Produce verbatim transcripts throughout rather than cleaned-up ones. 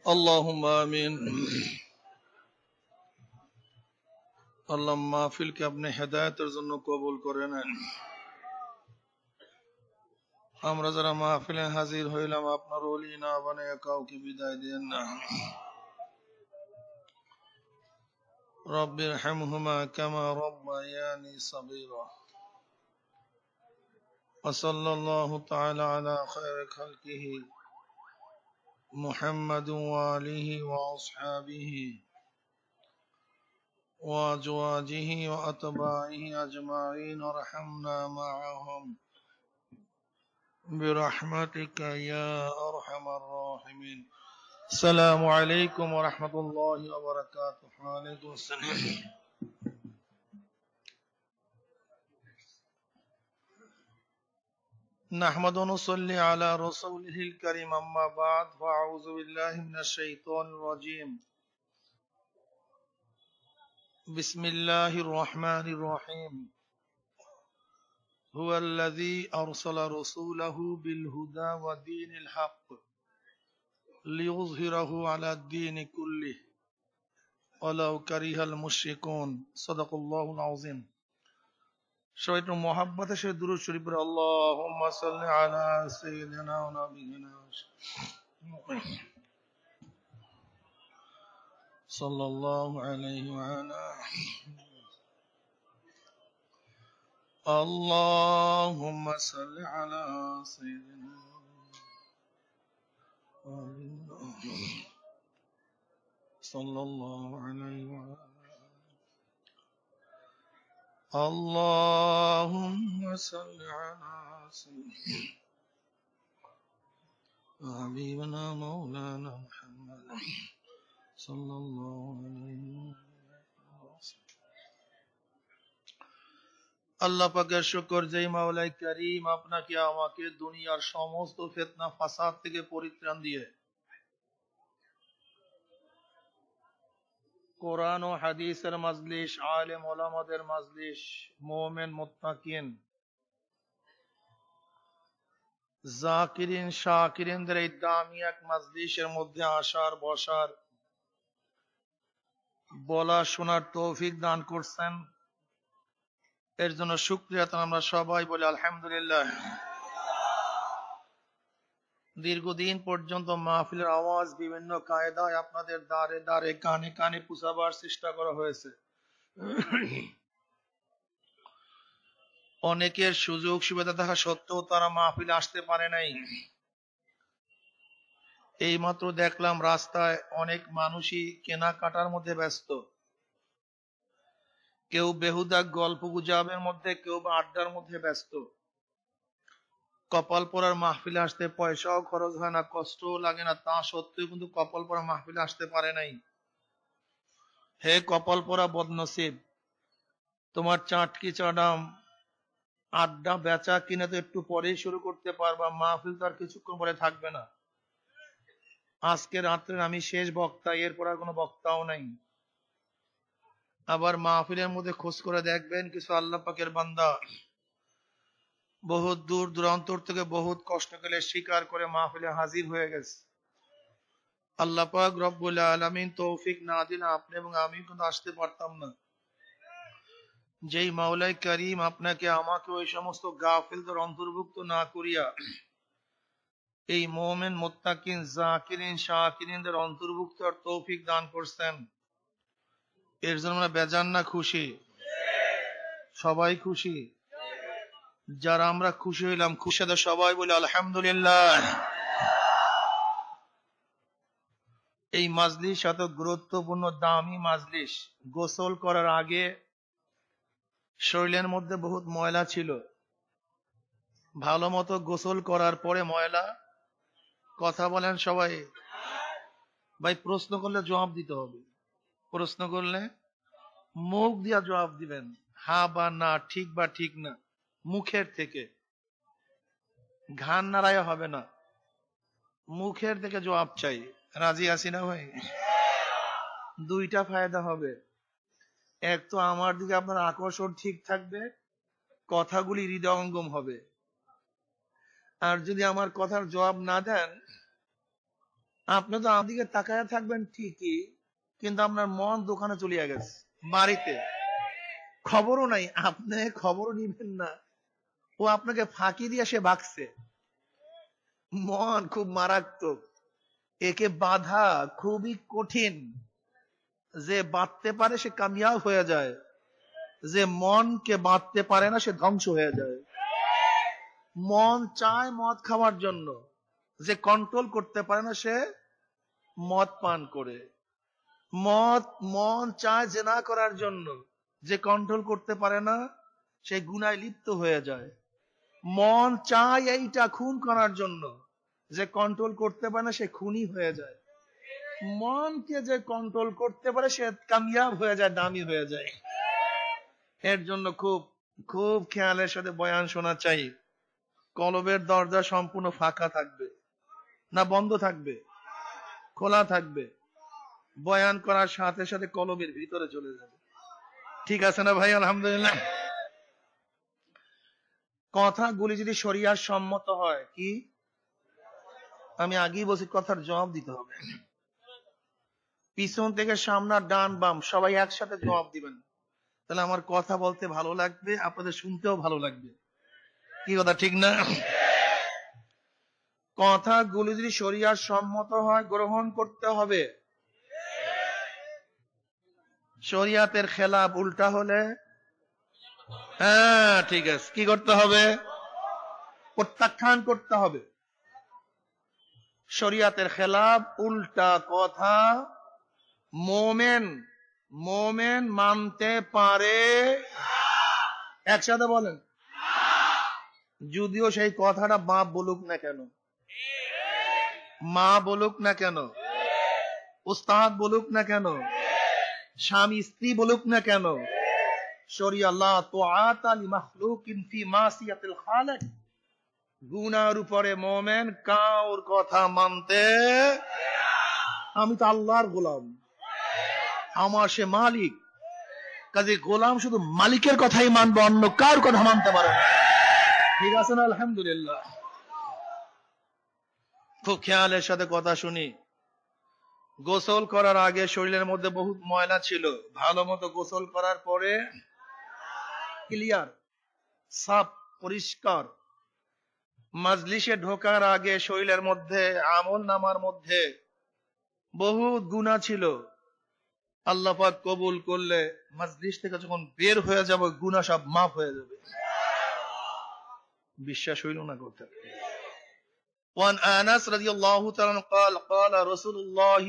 اللهم آمين আল্লাহ মাহফিলকে আপনি হেদায়েতের জন্য কবুল করে নেন। আমরা যারা মাহফিলে হাজির হইলাম আপনার ওলি না বানায়া কাউকে বিদায় দেন না। রব্বির হামহুমা কামা রব্বায়ানি সগীরা। وصلى الله تعالى على خير خلقه محمد وآله وأصحابه وأزواجه وأتباعه أجمعين وارحمنا معهم برحمتك يا أرحم الراحمين. السلام عليكم ورحمة الله وبركاته. وعليكم السلام. نحمد ونصلي على رسوله الكريم أما بعد فأعوذ بالله من الشيطان الرجيم. بسم الله الرحمن الرحيم. هو الذي أرسل رسوله بالهدى ودين الحق ليظهره على الدين كله ولو كره المشركون. صدق الله العظيم. সবাই একটু মহাব্বতের সাথে দুরূদ শরীফ পড়ে আল্লাহুম্মা সাল্লি আলা সাইয়্যিদিনা ওয়া নাবিয়িনা সাল্লাল্লাহু আলাইহি ওয়া আলা আল্লাহুম্মা সাল্লি আলা সাইয়্যিদিনা সাল্লাল্লাহু আলাইহি ওয়া আলা اللهم صل على سيدنا حبيبنا مولانا محمد صلى الله عليه وسلم. আল্লাহ পাকের শুকর যেই মাওলাই কারীম আপনাকে আমাকে দুনিয়ার সমস্ত ফিতনা ফাসাদ থেকে পরিত্রাণ দিয়ে কোরআন ও হাদিসের মাজলিস, আলেম ওলামাদের মাজলিস, মুমিন মুত্তাকিন জাকিরিন শাকিরিনদের এই দামি এক মাজলিসের মধ্যে আসার বসার বলা শোনার তৌফিক দান করছেন, এর জন্য শুকরিয়া আমরা সবাই বলি আলহামদুলিল্লাহ। দীর্ঘদিন পর্যন্ত মাহফিলের আওয়াজ বিভিন্ন কায়দায় আপনাদের দ্বারে দ্বারে কানে কানে পৌঁছাবার চেষ্টা করা হয়েছে। অনেকের সুযোগ সুবিধা থাকা সত্ত্বেও তারা মাহফিলে আসতে পারে নাই। এইমাত্র দেখলাম রাস্তায় অনেক মানুষই কেনাকাটার মধ্যে ব্যস্ত, কেউ বেহুদা গল্প গুজবের মধ্যে, কেউ বা আড্ডার মধ্যে ব্যস্ত। কপাল পরার মাহফিলে আসতে পয়সাও খরচ হয় না, কষ্টও লাগে না, তা সত্ত্বেও কিন্তু কপাল পরা মাহফিলে আসতে পারে নাই। হে কপাল পরা বদনসিব, তোমার চাটকি চাডাম আড্ডা বেচা কিনে তো একটু পরেই শুরু করতে পারবা, মাহফিল তো আর কিছুক্ষণ পরে থাকবে না। আজকে রাত্রে আমি শেষ বক্তা, এরপর আর কোনো বক্তাও নাই। আবার মাহফিলের মধ্যে খোঁজ করে দেখবেন কিছু আল্লাহ পাকের বান্দা বহুত দূর দূরান্তর থেকে বহুত কষ্ট করে স্বীকার করে মাহফিলে হাজির হয়ে গেছে। আল্লাহ পাক রব্বুল আলামিন তৌফিক না দিলে আপনি এবং আমি কিন্তু আসতে পারতাম না। যেই মাওলাই কারীম আপনাকে আমাকে ওই সমস্ত গাফিলদের অন্তর্ভুক্ত না করিয়া এই মুমিন মুত্তাকিন জাকিরিন শাকিরিনদের অন্তর্ভুক্ত আর তৌফিক দান করছেন, এর জন্য আমরা বেজান না খুশি? সবাই খুশি? যারা আমরা খুশি হইলাম, খুশি তো সবাই বলে আলহামদুলিল্লাহ। এই মাজলিস এত গুরুত্বপূর্ণ দামি মাজলিস। গোসল করার আগে শরীরের মধ্যে বহুত ময়লা ছিল, ভালো মতো গোসল করার পরে ময়লা। কথা বলেন সবাই? ভাই প্রশ্ন করলে জবাব দিতে হবে, প্রশ্ন করলে মুখ দিয়া জবাব দিবেন, হ্যাঁ বা না, ঠিক বা ঠিক না, মুখের থেকে। ঘান নাড়ায় হবে না, মুখের থেকে জবাব চাই। রাজি আছি না ভাই? দুইটা ফায়দা হবে। এক তো আমার দিকে আপনার আকর্ষণ ঠিক থাকবে, কথাগুলি হৃদয়ঙ্গম হবে। আর যদি আমার কথার জবাব না দেন আপনি তো আমার দিকে তাকায় থাকবেন ঠিকই, কিন্তু আপনার মন দোকানে চলিয়া গেছে, বাড়িতে খবরও নাই, আপনি খবরও নিবেন না, ও আপনাকে ফাঁকি দিয়ে সে ভাগছে। মন খুব মারাত্মক, একে বাধা খুবই কঠিন। যে বাঁধতে পারে সে কামিয়াব হয়ে যায়, যে মনকে বাঁধতে পারে না সে ধ্বংস হয়ে যায়। মন চায় মদ খাওয়ার জন্য, যে কন্ট্রোল করতে পারে না সে মদ পান করে। মদ মন চায় জেনা করার জন্য, যে কন্ট্রোল করতে পারে না সে গুনায় লিপ্ত হয়ে যায়। মন চায় এইটা খুন করার জন্য, যে কন্ট্রোল করতে পারে না সে খুনি হয়ে যায়। মনকে যে কন্ট্রোল করতে পারে সে কামিয়াব হয়ে যায়, দামি হয়ে যায়। এর জন্য খুব খুব খেয়ালের সাথে বয়ান শোনা চাই। কলবের দরজা সম্পূর্ণ ফাঁকা থাকবে না বন্ধ থাকবে? খোলা থাকবে। বয়ান করার সাথে সাথে কলবের ভিতরে চলে যাবে। ঠিক আছে না ভাই? আলহামদুলিল্লাহ। কথাগুলি যদি শরিয়ার সম্মত হয়, কি আমি আগেই বলছি, কথার জবাব দিতে হবে। পিছন থেকে সামনা, ডান বাম সবাই একসাথে জবাব দিবেন, তাহলে আমার কথা বলতে ভালো লাগবে, আপনাদের শুনতেও ভালো লাগবে। কি কথা ঠিক না? কথাগুলি যদি শরিয়ার সম্মত হয় গ্রহণ করতে হবে। শরিয়াতের খেলাফ উল্টা হলে, হ্যাঁ ঠিক আছে, কি করতে হবে? প্রত্যাখ্যান করতে হবে। শরিয়াতের খেলাফ উল্টা কথা মোমেন মোমেন মানতে পারে, একসাথে বলেন, যদিও সেই কথাটা বাপ বলুক না কেন, মা বলুক না কেন, উস্তাদ বলুক না কেন, স্বামী স্ত্রী বলুক না কেন। শরিয়া লা তুআতা লিমাখলুকিন ফি মাসিয়াতিল খালিক, গুনার উপরে মোমেন কাউর কথা মানতে। আমি তো আল্লাহর গোলাম, আমার সে মালিক, কাজে গোলাম শুধু মালিকের কথাই মানবো, অন্য কার কথা মানতে পারে না। ঠিক আছে না? আলহামদুলিল্লাহ। খুব খেয়ালের সাথে কথা শুনি। গোসল করার আগে শরীরের মধ্যে বহুত ময়লা ছিল, ভালো মতো গোসল করার পরে ক্লিয়ার, সাফ, পরিষ্কার। মাজলিসে ঢোকার আগে শরীরের মধ্যে, আমল নামার মধ্যে বহুত গুনাহ ছিল, আল্লাহ পাক কবুল করলে মাজলিস থেকে যখন বের হয়ে যাব গুনাহ সব মাফ হয়ে যাবে। বিশ্বাস হইল না কথা? وعن أنس رضي الله تعالى عنه قال قال رسول الله,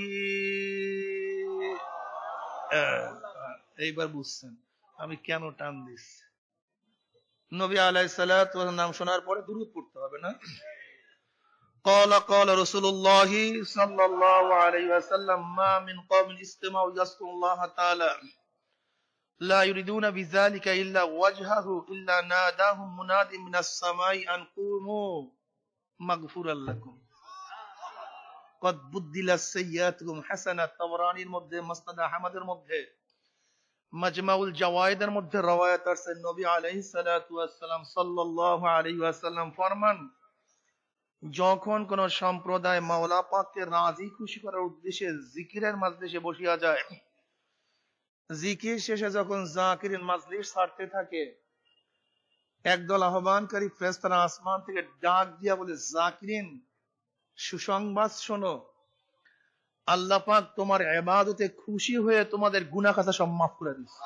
এইবার বুঝছেন আমি কেন টান দিচ্ছি। নবী আলাইহিস সালাতু ওয়াস সালাম নাম শোনার পরে দুরূদ পড়তে হবে না? قال قال رسول الله صلى الله عليه وسلم ما من قوم استمعوا يذكرون الله تعالى لا يريدون بذلك إلا وجهه إلا ناداهم مناد من السماء أن قوموا مغفورا لكم قد بدلت سيئاتكم حسنات। তাবরানীর মধ্যে, মুসনাদ আহমদের মধ্যে, মাজমাউল জাওয়ায়েদের মধ্যে রওয়ায়াত আছে, নবী আলাইহিস সালাতু ওয়াস সালাম সাল্লাল্লাহু আলাইহি ওয়াসাল্লাম ফরমান, যখন কোন সম্প্রদায় মাওলা পাককে রাজি খুশি করার উদ্দেশ্যে জিকিরের মাজলিসে বসিয়া যায়, জিকির শেষে যখন জাকিরিন মাজলিস ছাড়তে থাকে, একদল আহ্বানকারী ফেরেশতারা আসমান থেকে ডাক দিয়া বলে, জাকিরিন সুসংবাদ শোনো, আল্লাহ পাক তোমার ইবাদতে খুশি হয়ে তোমাদের গুনাহ খাতা সব মাফ করে দিয়েছে।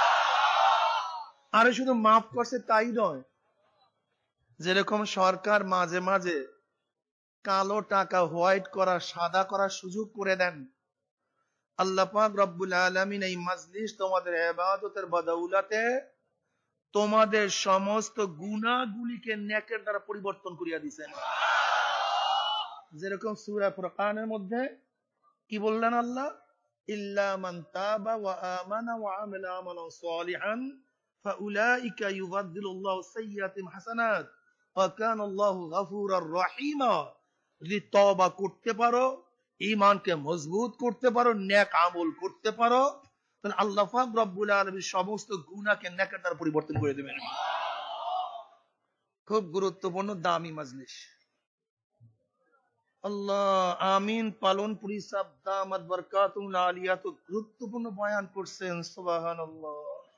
আরে শুধু মাফ করছে তাই নয়, যেরকম সরকার মাঝে মাঝে কালো টাকা হোয়াইট করা, সাদা করার সুযোগ করে দেন, আল্লাহ পাক রব্বুল আলামিন এই মাজলিস তোমাদের ইবাদতের বদৌলতে তোমাদের সমস্ত গুনাহগুলিকে নেকের দ্বারা পরিবর্তন করিয়া দিবেন। যেরকম সূরা ফুরকানের মধ্যে কি বললেন আল্লাহ, ইল্লা মান তাবা ওয়া আমানা ওয়া আমিলা আমালান সালিহান ফাউলাইকা ইউবাদদিলুল্লাহু সাইয়্যাতিহিম হাসানাত ওয়া কানাল্লাহু গফুরার রহিমা। যদি তওবা করতে পারো, ঈমানকে মজবুত করতে পারো, নেক আমল করতে পারো, তাহলে আল্লাহ পাক রব্বুল আলামিন সমস্ত গুনাহকে নেকের দ্বারা পরিবর্তন করে দেবেন। খুব গুরুত্বপূর্ণ দামি মাজলিস। আল্লাহ আমিন পালন পুরি সাহেব দামাত বরকাতুল আলিয়া তো গুরুত্বপূর্ণ বয়ান করছেন, সুবহানাল্লাহ,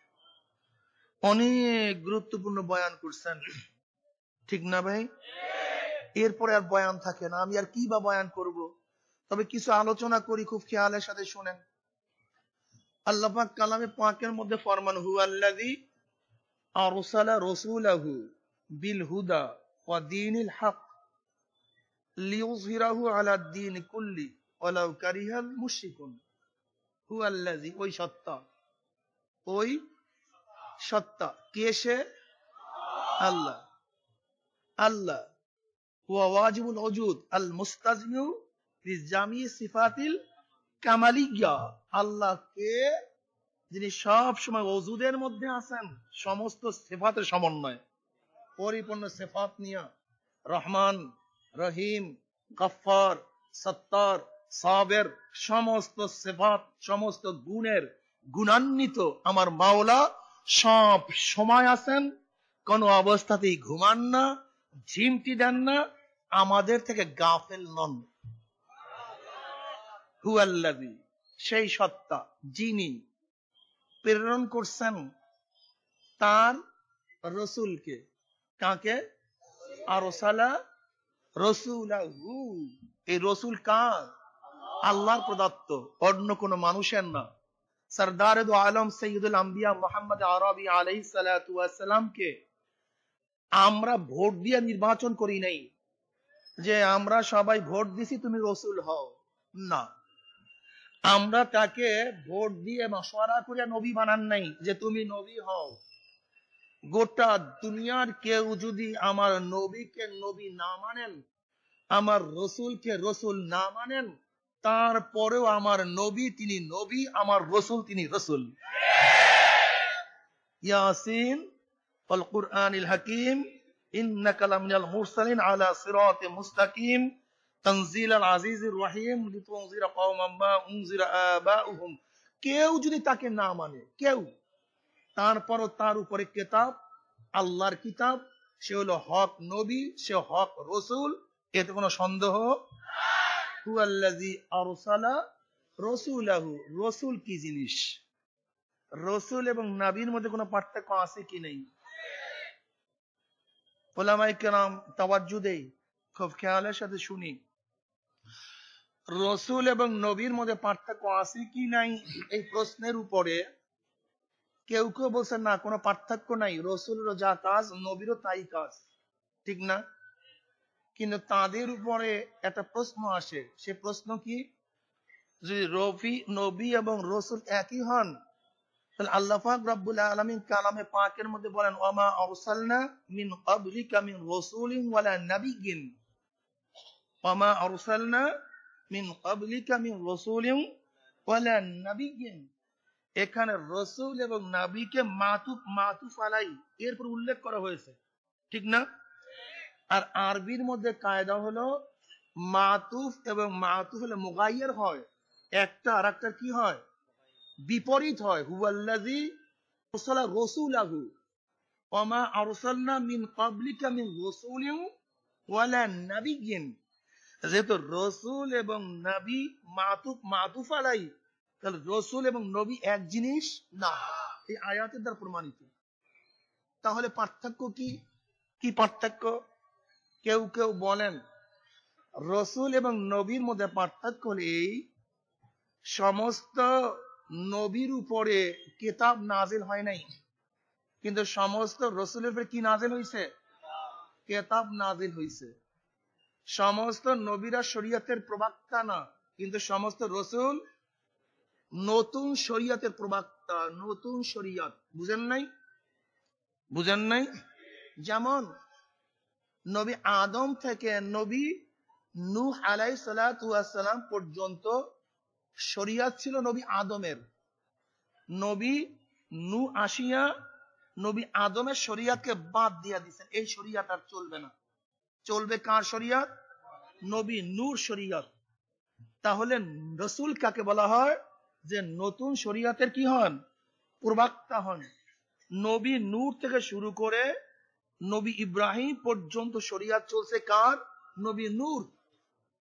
অনেক গুরুত্বপূর্ণ বয়ান করছেন, ঠিক না ভাই? এরপরে আর বয়ান থাকে না, আমি আর কি বা বয়ান করব। তবে কিছু আলোচনা করি, খুব খেয়ালের সাথে শুনেন। আল্লাহ পাক কালামে পাকের মধ্যে ফরমান, হুয়াল্লাযী আরসালা রাসূলাহু বিল হুদা ওয়া দীনিল হক লিইয়ুযহিরাহু আলা দ্বীনি কুল্লি ওয়ালাউ কারিহাল মুশরিকুন। হুয়াল্লাযী, ওই সত্তা, ওই সত্তা, কে সে? আল্লাহ। আল্লাহ হুয়া ওয়াজিবুল ওজুদ আল মুস্তাজমিউ লিজামি সিফাতিল কামালিয়া। আল্লাহ কে? যিনি সব সময় ওজুদের মধ্যে আছেন, সমস্ত সিফাতের সমন্বয়, পরিপূর্ণ সিফাত নিয়ে, রহমান, রহিম, গফফার, সত্তার, সাবের, সমস্ত সিফাত, সমস্ত গুণের গুণান্বিত আমার মাওলা সব সময় আছেন, কোন অবস্থাতেই ঘুমান না, ঝিমটি দেন না, আমাদের থেকে গাফেল নন। হুয়াল্লাযী, সেই সত্তা যিনি প্রেরণ করছেন তার রসুলকে। কাকে? আরসালা রাসূলাহু। এই রসুল কার? আল্লাহর প্রদত্ত, অন্য কোন মানুষের না। সরদার দু আলম সৈয়দুল আম্বিয়া মুহাম্মদ আরবি আলাইহিস সালাতু ওয়াস সালামকে আমরা ভোট দিয়ে নির্বাচন করি নাই, যে আমরা সবাই ভোট দিছি তুমি রসুল হও, না। আমরা তাকে ভোট দিয়ে মশওয়ারা করে নবী বানান নাই যে তুমি নবী হও। গোটা দুনিয়ার কেউ যদি আমার নবীকে নবী না মানেন, আমার রসুলকে রসুল না মানেন, তারপরেও আমার নবী তিনি নবী, আমার রসুল তিনি রসুল। ইয়াসিন ওয়াল কুরআনিল হাকিম ইন্নাকা লামিনাল মুরসালিন আলা সিরাতিম মুস্তাকিম তানজিলাল আজিজির রহিম লিতুনজিরা কওমান মা উনজিরা আবাউহুম। কেউ যদি তাকে না মানে, কেউ, তারপরও তার উপরে কিতাব, আল্লাহর কিতাব, সে হলো হক নবী, সে হক রসুল, এতে কোনো সন্দেহ। হুয়াল্লাযী আরসালা রাসূলাহু, রসুল কি জিনিস? রসুল এবং নবীর মধ্যে কোনো পার্থক্য আছে কি নেই? উলামায়ে কেরাম তাওয়াজ্জু দেই, খুব খেয়ালের সাথে শুনি। রসুল এবং নবীর মধ্যে পার্থক্য আছে কি নাই, এই প্রশ্নের উপরে কেউ কেউ বলছেন না, কোনো পার্থক্য নাই, রসুলেরও যা কাজ নবীরও তাই কাজ, ঠিক না? কিন্তু তাদের উপরে একটা প্রশ্ন আসে, সে প্রশ্ন কি? যদি রবি নবী এবং রসুল একই হন, তাহলে আল্লাহ পাক রব্বুল আলামিন কালামে পাকের মধ্যে বলেন, ওয়ামা আরসালনা মিন ক্বাবলিকা মিন রাসূলিন ওয়ালা নাবিয়্যিন। ওয়ামা আরসালনা মিন ক্বাবলিকা মিন রাসূলিন ওয়ালা নাবিয়্যিন। এখানে রসুল এবং নবীকে মাতুফ মাতুফ আলাই এরপর উল্লেখ করা হয়েছে, ঠিক না? আর আরবির মধ্যে কায়দা হলো মাতুফ এবং মাতুফ হলে মুগাইয়ার হয়, একটা আর একটা কি হয়? বিপরীত হয়। হুয়াল্লাযী আরসালা রাসূলাহু ওয়ামা আরসালনা মিন ক্বাবলিকা মিন রাসূলিন ওয়ালা নাবিয়্যিন। যেহেতু রসুল এবং নবী মাতুফ মাতুফ আলাই, তাহলে রসুল এবং নবী এক জিনিস না, এই আয়াতের দ্বারা প্রমাণিত। তাহলে পার্থক্য কি? কি পার্থক্য? কেউ কেউ বলেন রসুল এবং নবীর মধ্যে পার্থক্য হল এই, সমস্ত নবীর উপরে কিতাব নাজিল হয় নাই, কিন্তু সমস্ত রসুলের উপরে কি নাজিল হয়েছে? কিতাব নাজিল হয়েছে। সমস্ত নবীরা শরীয়তের প্রবক্তা না, কিন্তু সমস্ত রসুল নতুন শরীয়তের প্রবক্তা, নতুন শরীয়ত। বুঝেন নাই? বুঝেন নাই? যেমন নবী আদম থেকে নবী নূহ আলাইহিস সালাতু ওয়াস সালাম পর্যন্ত শরীয়ত ছিল নবী আদমের। নবী নূহ আসিয়া নবী আদমের শরীয়তকে বাদ দিয়া দিয়েছেন, এই শরীয়ত আর চলবে না, চলবে কার শরীয়ত? নবী নূর শরীয়ত। তাহলে রসুল কাকে বলা হয়? যে নতুন শরীয়তের কি হন? প্রবক্তা হন। নবী নূর থেকে শুরু করে নবী ইব্রাহিম পর্যন্ত শরীয়ত চলছে কার? নবী নূর।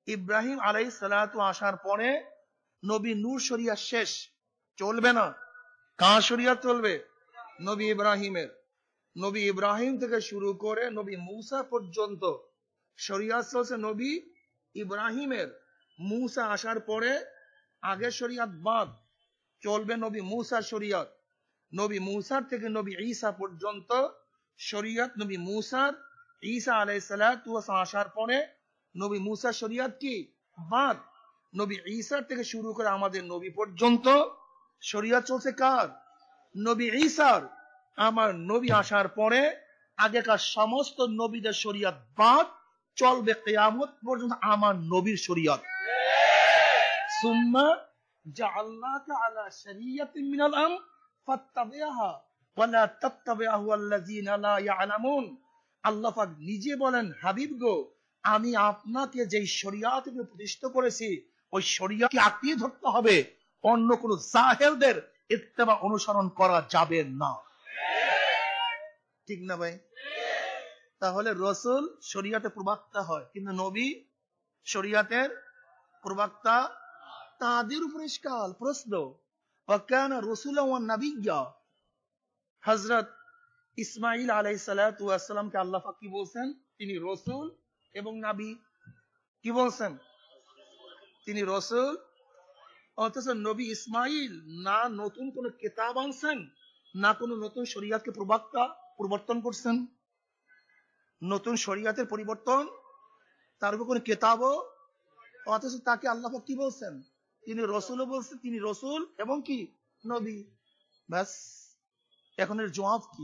ইব্রাহিম আলাইহিস সালাতু আসার পরে নবী নূহ শরিয়াত শেষ, চলবে না। কার শরিয়াত চলবে? নবী ইব্রাহিমের। নবী ইব্রাহিম থেকে শুরু করে নবী মূসা পর্যন্ত শরিয়াত চলছে নবী ইব্রাহিমের। মূসা আসার পরে আগের শরিয়াত বাদ, চলবে নবী মূসার শরিয়াত। নবী মূসার থেকে নবী ঈসা পর্যন্ত শরিয়াত নবী মূসার। ঈসা আলাইহিস সালাতু আসার পরে নবী মূসার শরিয়াত কি বাদ। নবী ঈসার থেকে শুরু করে আমাদের নবী পর্যন্ত শরিয়াত চলছে কার? নবী ঈসার। আমার নবী আসার পরে আগেকার সমস্ত নবীদের শরিয়াত বাদ, চলবে কিয়ামত পর্যন্ত আমার নবীর শরিয়াত। সুম্মা জাআলনাকা আলা শরিয়াতিন মিনাল আমর ফাত্তাবি'হা ওয়া লা তাত্তাবি'হু আল্লাযীনা লা ইয়ালামুন। আল্লাহ পাক নিজে বলেন, হাবিব গো, আমি আপনাকে যেই শরিয়াতে প্রতিষ্ঠিত করেছি ওই শরিয়াতকে আঁকড়িয়ে ধরতে হবে, অন্য কোন জাহেলদের ইত্তেবা অনুসরণ করা যাবে না। ঠিক না ভাই? তাহলে রাসূল শরিয়াতের প্রবক্তা হয়, কিন্তু নবী শরিয়াতের প্রবক্তা। তাদের উপর ইশকাল প্রশ্ন, ওয়া কানা রাসূলান ওয়া নাবিয়্যা। হযরত ইসমাঈল আলাইহিস সালাতু ওয়াস সালামকে আল্লাহ পাক কি বলছেন? তিনি রাসূল এবং নবী। কি বলছেন? তিনি রাসূল। অথচ নবী ইসমাঈল না নতুন কোন কিতাব আনছেন, না কোন নতুন শরিয়াতকে প্রবক্তা পরিবর্তন করছেন। নতুন শরিয়াতের পরিবর্তন, তার উপর কোন কিতাবও, অথচ তাকে আল্লাহ পাক কি বলছেন? তিনি রাসূলও বলছেন, তিনি রাসূল এবং কি নবী। ব্যাস, এখন এর জবাব কি?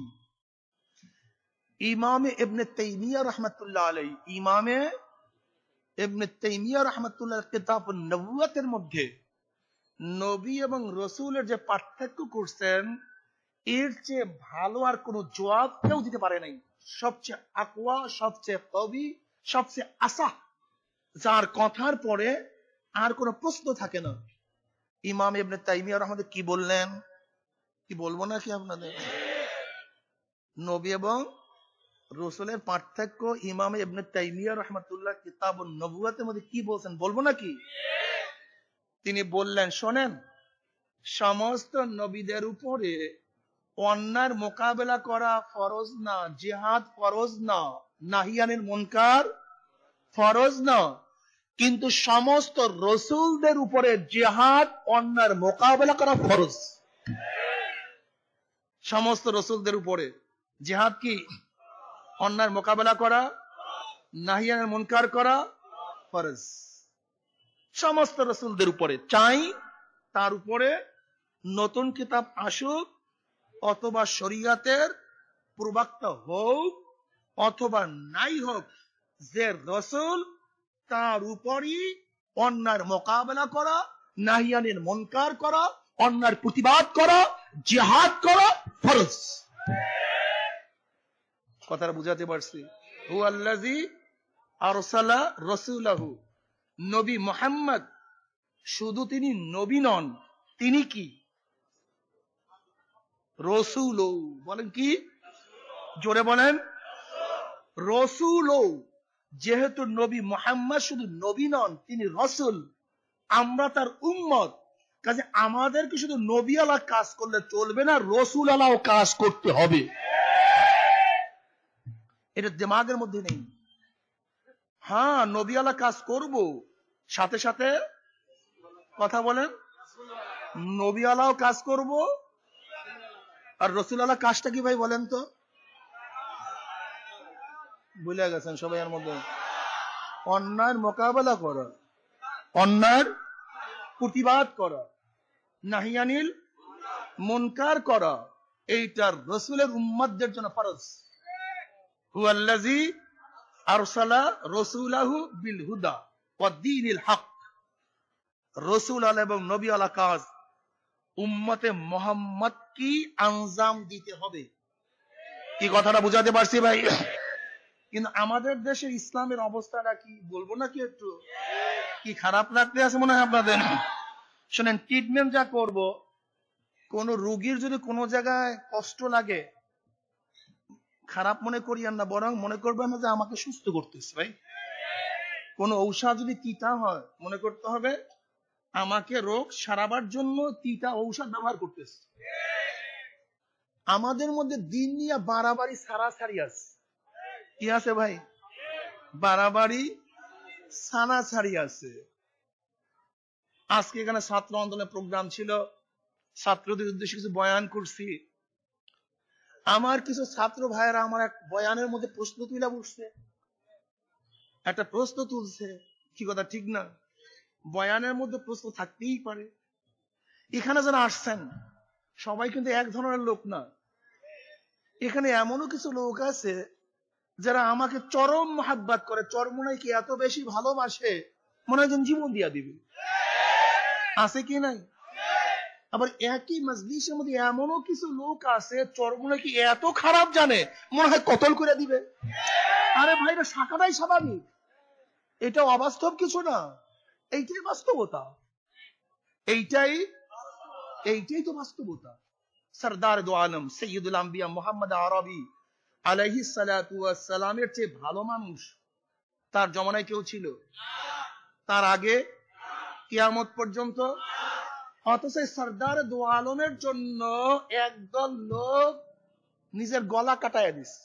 ইমামে ইবনে তাইমিয়া রাহমাতুল্লাহ আলাইহি, ইমামে ইবনে তাইমিয়া রাহমাতুল্লাহ কিতাব নবুয়তের মধ্যে নবী এবং রাসূলের যে পার্থক্য করছেন, এর চেয়ে ভালো আর কোন জবাব কেউ দিতে পারে নাই। সবচেয়ে আকওয়া, সবচেয়ে কবি, সবচেয়ে আসাহ, যার কথার পরে আর কোন প্রশ্ন থাকে না। ইমাম ইবনে তাইমিয়া রাহমাতুল্লাহ কি বললেন? কি বলবো নাকি আপনাদের? নবী এবং রাসূলের পার্থক্য ইমাম ইবনে তাইমিয়া রাহমাতুল্লাহ কিতাবুন নবুয়তের মধ্যে কি বলছেন, বলবো নাকি? তিনি বললেন, শোনেন, সমস্ত নবীদের উপরে অন্যায়ের মোকাবেলা করা ফরজ না, জিহাদ ফরজ না, নাহিয়ানিল মুনকার ফরজ না, কিন্তু সমস্ত রাসূলদের উপরে জিহাদ, অন্যায়ের মোকাবেলা করা ফরজ। সমস্ত রাসূলদের উপরে জিহাদ কি? অন্যায়ের মোকাবেলা করা, নাহিয়ানিল মুনকার করা ফরজ। সমস্ত রাসূলদের উপরে, চাই তার উপরে নতুন কিতাব আসুক, অথবা শরিয়াতের প্রবক্তা হোক অথবা নাই হোক, যে রাসূল তার উপরই অন্যায়ের মোকাবেলা করা, নাহিয়ানিল মুনকার করা, অন্যায়ের প্রতিবাদ করা, জিহাদ করা ফরজ। কথাটা বুঝাতে পারছি? হুয়াল্লাযী আরসালা রাসূলাহু, নবী মুহাম্মদ শুধু তিনি নবী নন, তিনি কি রাসূল। বলেন কি? জোরে বলেন, রাসূল। যেহেতু নবী মুহাম্মদ শুধু নবী নন, তিনি রাসূল, আমরা তার উম্মত, কাজে আমাদেরকে শুধু নবী আলা কাজ করলে চলবে না, রাসূল আলাও কাজ করতে হবে। এটা দিমাগের মধ্যে নেই। হ্যাঁ, নবী আলা কাজ করব, সাথে সাথে কথা বলেন, নবী আলাও কাজ করব। আর রাসূল আলা কাজটা কি ভাই বলেন তো? ভুলে গেছেন সবাই এর মধ্যে? অন্যায়ের মোকাবেলা করা, অন্যায়ের প্রতিবাদ করা, নাহিয়ানিল মুনকার করা, এইটা রাসূলের উম্মতদের জন্য ফরজ। হুয়াল্লাযী আরসালা রাসূলাহু বিল হুদা ওয়া দীনিল হক। রাসূল আলা এবং নবী আলা কাজ উম্মতে মুহাম্মদ কি আঞ্জাম দিতে হবে। কি কথাটা বুঝাতে পারছি ভাই? কিন্তু আমাদের দেশের ইসলামের অবস্থাটা কি বলবো নাকি একটু? কি খারাপ লাগতে আছে মনে হয় আপনাদের? শোনেন, ট্রিটমেন্ট যা করব, কোন রোগীর যদি কোনো জায়গায় কষ্ট লাগে, খারাপ মনে করিয়েন না, বরং মনে করবেন যে আমাকে সুস্থ করতেছে ভাই। কোন ঔষধ যদি তিতা হয় মনে করতে হবে আমাকে রোগ সারাবার জন্য তিতা ঔষধ ব্যবহার করতেছে। আমাদের মধ্যে দিন নিয়ে বাড়াবাড়ি সারাসারি আছে। কি আছে ভাই? বাড়াবাড়ি সারাসারি আছে। আজকে এখানে ছাত্র আন্দোলনের প্রোগ্রাম ছিল, ছাত্রদের উদ্দেশ্যে কিছু বয়ান করছি। আমার কিছু ছাত্র ভাইয়েরা আমার এক বয়ানের মধ্যে প্রশ্ন তুলে বসছে, একটা প্রশ্ন তুলছে। কি কথা ঠিক না? বয়ানের মধ্যে প্রশ্ন থাকতেই পারে। এখানে যারা আসছেন সবাই কিন্তু এক ধরনের লোক না। এখানে এমনও কিছু লোক আছে যারা আমাকে চরম মহাব্বত করে, চরমনাই কি এত বেশি ভালোবাসে মনে হয় জীবন দিয়া দিবে। আছে কি নাই? আবার একই মজলিসের মধ্যে এমনও কিছু লোক আছে চরমনাই কি এত খারাপ জানে মনে হয় কতল করে দিবে। আরে ভাইরা, শাখাটাই স্বাভাবিক, এটা অবাস্তব কিছু না, এইটাই বাস্তবতা। এইটাই এইটাই তো বাস্তবতা। সরদার দো আলম সৈয়দুল আম্বিয়া মুহাম্মদ আরবি আলাইহিস সালাতু ওয়াস সালামের চেয়ে ভালো মানুষ তার জমানায় কেউ ছিল? তার আগে কিয়ামত পর্যন্ত। অথচ সরদার দো আলমের জন্য একদল লোক নিজের গলা কাটাইয়া দিছে,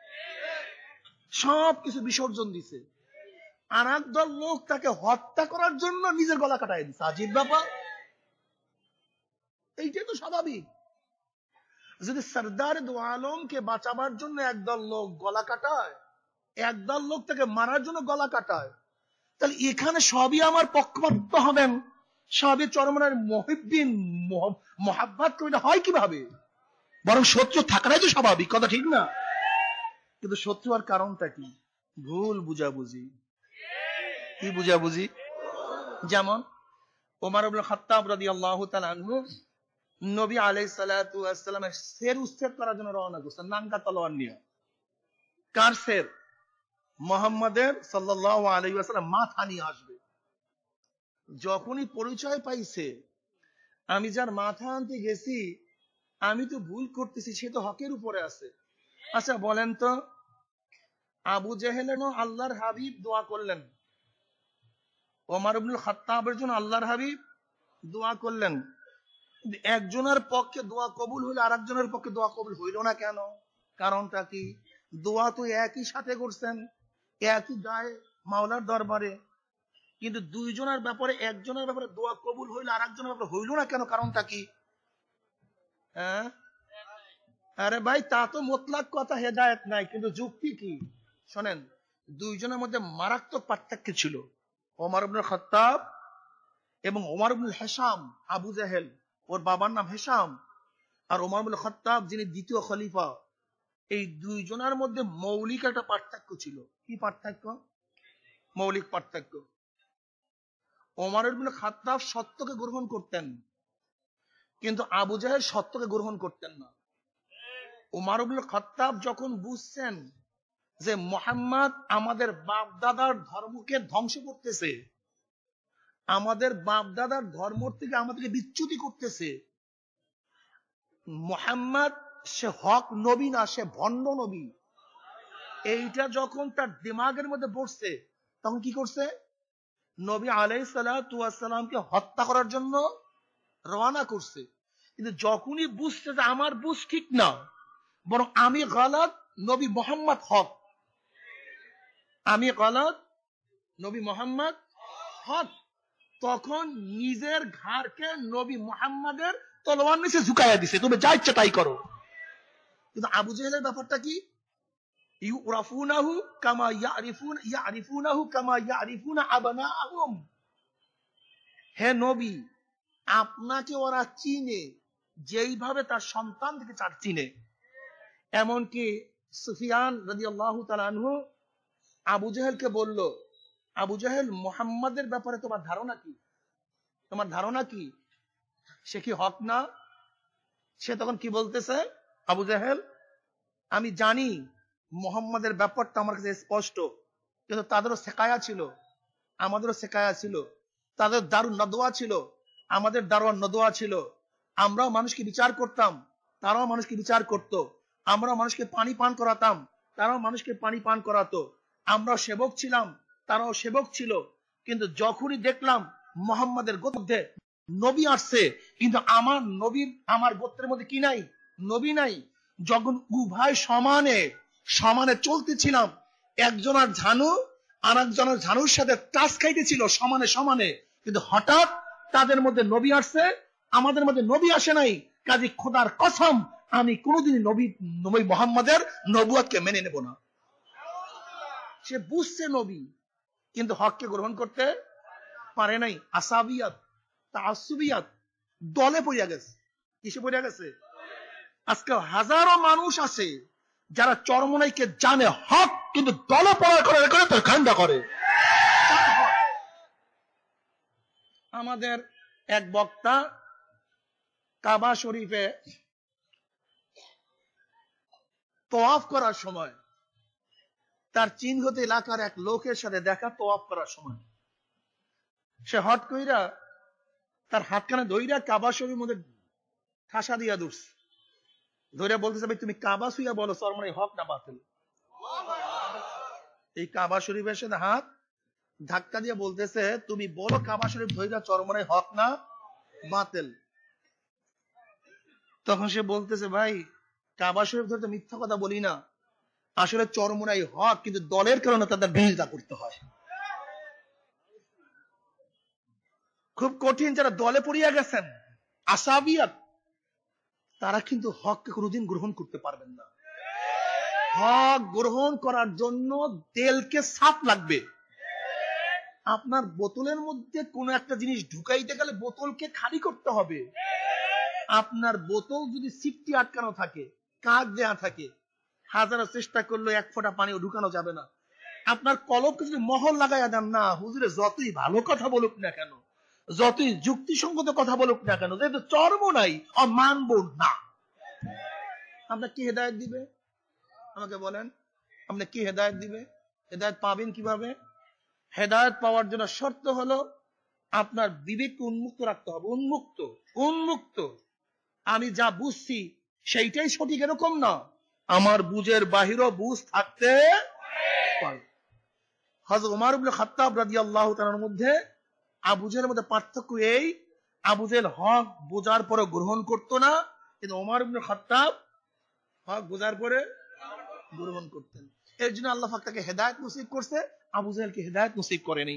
সব কিছু বিসর্জন দিছে। আর একদল লোক তাকে হত্যা করার জন্য নিজের গলা কাটাইয়া দিছে। আজীব ব্যাপার। এইটাই তো স্বাভাবিক। যদি সরদার দো আলমকে বাঁচাবার জন্য একদল লোক গলা কাটায়, একদল লোক তাকে মারার জন্য গলা কাটায়, তাহলে এখানে সবই আমার পক্ষপাত হবেন, সবই চরমনার মুহিব্বিন মোহাব্বত করে হয় কিভাবে? বরং শত্রু থাকাটাই তো স্বাভাবিক, কথা ঠিক না? কিন্তু শত্রু আর কারণটা কি? ভুল বুঝাবুঝি। কি বুঝাবুঝি? যেমন ওমর ইবনে খাত্তাব রাদিয়াল্লাহু তাআলা আনহু নবী আলাইহিস সালাতু ওয়াস সালামের সের উচ্ছেদ করার জন্য রওনা করছেন নাঙ্গা তলোয়ার নিয়ে। কার সের? মুহাম্মাদের সাল্লাল্লাহু আলাইহি ওয়াসাল্লাম মাথা নিয়ে আসবে। যখনই পরিচয় পাইছে আমি যার মাথা আনতে গেছি আমি তো ভুল করতেছি, সে তো হকের উপরে আছে। আচ্ছা বলেন তো, আবু জেহেলের আল্লাহর হাবিব দোয়া করলেন, ওমর ইবনে খাত্তাবের জন্য আল্লাহর হাবিব দোয়া করলেন, একজনের পক্ষে দোয়া কবুল হইল আর একজনের পক্ষে দোয়া কবুল হইল না কেন? কারণটা কি? দোয়া তো একই সাথে করছেন, একই গায়ে মাওলার দরবারে, কিন্তু দুইজনের ব্যাপারে একজনের ব্যাপারে দোয়া কবুল হইল আর একজনের ব্যাপারে হইল না কেন? কারণটা কি? হ্যাঁ, আরে ভাই তা তো মুতলাক কথা, হেদায়েত নাই, কিন্তু যুক্তি কি? শোনেন, দুইজনের মধ্যে মারাত্মক পার্থক্য ছিল। ওমর ইবনে খাত্তাব এবং Omar ibn Hisham, Abu Jahl ওর বাবার নাম হিশাম, আর ওমর ইবনে খাত্তাব যিনি দ্বিতীয় খলিফা, এই দুইজনের মধ্যে মৌলিক একটা পার্থক্য ছিল। কি পার্থক্য? মৌলিক পার্থক্য। ওমর ইবনে খাত্তাব সত্যকে গ্রহণ করতেন, কিন্তু আবু জেহেল সত্যকে গ্রহণ করতেন না। ওমর ইবনে খাত্তাব যখন বুঝছেন যে মুহাম্মদ আমাদের বাপ দাদার ধর্মকে ধ্বংস করতেছে, আমাদের বাপ দাদার ধর্ম থেকে আমাদেরকে বিচ্যুতি করতেছে, মুহাম্মদ সে হক নবী না, সে ভণ্ড নবী, এইটা যখন তার দিমাগের মধ্যে বসছে তখন কি করছে? নবী আলাইহিস সালাতু ওয়াস সালামকে হত্যা করার জন্য রওনা করছে। কিন্তু যখনই বুঝছে যে আমার বুঝ ঠিক না, বরং আমি গলত, নবী মুহাম্মদ হক, আমি গলত, নবী মুহাম্মদ হক, তখন নিজের ঘাড়কে নবী মুহাম্মাদের তলোয়ার নিচে ঝুঁকাইয়া দিছে, তুমি যা ইচ্ছা তাই করো। কিন্তু আবু জেহেলের ব্যাপারটা কি? ইউরাফুনাহু কামা ইয়ারিফুন ইয়ারিফুনাহু কামা ইয়ারিফুনা আবনাআহুম। হে নবী, আপনাকে ওরা চিনে যেইভাবে তার সন্তান থেকে চার চিনে। এমনকি সুফিয়ান রাদিয়াল্লাহু তাআলা আনহু আবু জেহেলকে বলল, আবু জেহেল, মুহাম্মাদের ব্যাপারে তোমার ধারণা কি? তোমার ধারণা কি? সে কি হক না? সে তখন কি বলতেছে? আবু জেহেল, আমি জানি মুহাম্মাদের ব্যাপারটা আমার কাছে স্পষ্ট, কিন্তু তাদেরও শেখায়া ছিল, আমাদেরও শেখায়া ছিল, তাদের দারুন নদোয়া ছিল, আমাদের দারুন নদোয়া ছিল। আমরাও মানুষকে বিচার করতাম, তারাও মানুষকে বিচার করত। আমরাও মানুষকে পানি পান করাতাম, তারাও মানুষকে পানি পান করাতো। আমরাও সেবক ছিলাম, তারাও সেবক ছিল, কিন্তু যখনই দেখলাম মোহাম্মদের মধ্যে নবী আসছে, কিন্তু আমার নবীর আমার গোত্রের মধ্যে কি নাই, নবী নাই, যখন উভয় সমানে সমানে চলতেছিলাম, একজনের ঝানু আর একজনের ঝানুর সাথে টাচ খাইতেছিল সমানে সমানে, কিন্তু হঠাৎ তাদের মধ্যে নবী আসছে, আমাদের মধ্যে নবী আসে নাই। কাজী খোদার কসম, আমি কোনোদিন নবী নবী মোহাম্মদের নবুয়তকে মেনে নেব না। সে বুঝছে নবী, কিন্তু হককে গ্রহণ করতে পারে নাই। আসাবিয়াত, তাআসসুবিয়াত দলে পড়িয়া গেছে। কিসে পড়িয়া গেছে? আজকে হাজারো মানুষ আছে যারা চরমনাইকে জানে হক, কিন্তু দলে পড়ার করে করে তার খান্ডা করে। আমাদের এক বক্তা কাবা শরীফে তওয়াফ করার সময় তার চিহ্নিত এলাকার এক লোকের সাথে দেখা, তওয়াফ করার সময় সে হট কইরা তার হাতখানে ধইরা কাবা শরীফের মধ্যে ঠাসা দিয়া ধরছে, ধরে বলতেছে, ভাই তুমি কাবা শুইয়া বলো চরমনাই হক না বাতিল। এই কাবা শরীফের সাথে হাত ধাক্কা দিয়ে বলতেছে, তুমি বলো কাবা শরীফ ধইরা চরমনাই হক না বাতিল। তখন সে বলতেছে, ভাই কাবা শরীফ ধরে তো মিথ্যা কথা বলি না, আসলে চরমনাই হক, কিন্তু দলের কারণে তাদের বিরোধিতা করতে হয়। খুব কঠিন। যারা দলে পড়িয়া গেছেন আসাবিয়াত, তারা কিন্তু হককে কোনোদিন গ্রহণ করতে পারবেন না। হক গ্রহণ করার জন্য তেলকে সাফ লাগবে। আপনার বোতলের মধ্যে কোন একটা জিনিস ঢুকাইতে গেলে বোতলকে খালি করতে হবে। আপনার বোতল যদি সিফটি আটকানো থাকে, কাঁচ দেয়া থাকে, হাজারো চেষ্টা করলে এক ফোঁটা পানিও ঢুকানো যাবে না। আপনার কলবকে যদি মহল লাগাইয়া দেন, না হুজুরে যতই ভালো কথা বলুক না কেন, যতই যুক্তিসঙ্গত কথা বলুক না কেন, যেহেতু চর্ম নাই মানব না। আপনার কি হেদায়েত দিবে? আমাকে বলেন, আপনি কি হেদায়েত দিবে? হেদায়েত পাবেন কিভাবে? হেদায়েত পাওয়ার জন্য শর্ত হলো আপনার বিবেককে উন্মুক্ত রাখতে হবে। উন্মুক্ত উন্মুক্ত আমি যা বুঝছি সেইটাই সঠিক এরকম না, আমার বুঝের বাহিরও বুঝ থাকতে পারে। হযরত ওমর ইবনে খাত্তাব রাদিয়াল্লাহু তাআলার মধ্যে আবু জেহেলের মধ্যে পার্থক্য এই, আবু জেহেল হক বোঝার পরে গ্রহণ করতো না, কিন্তু ওমর ইবনে খাত্তাব হক বোঝার পরে গ্রহণ করতেন। এর জন্য আল্লাহ পাক তাকে হেদায়েত নসিব করছে, আবু জেহেলকে হেদায়েত নসিব করেনি।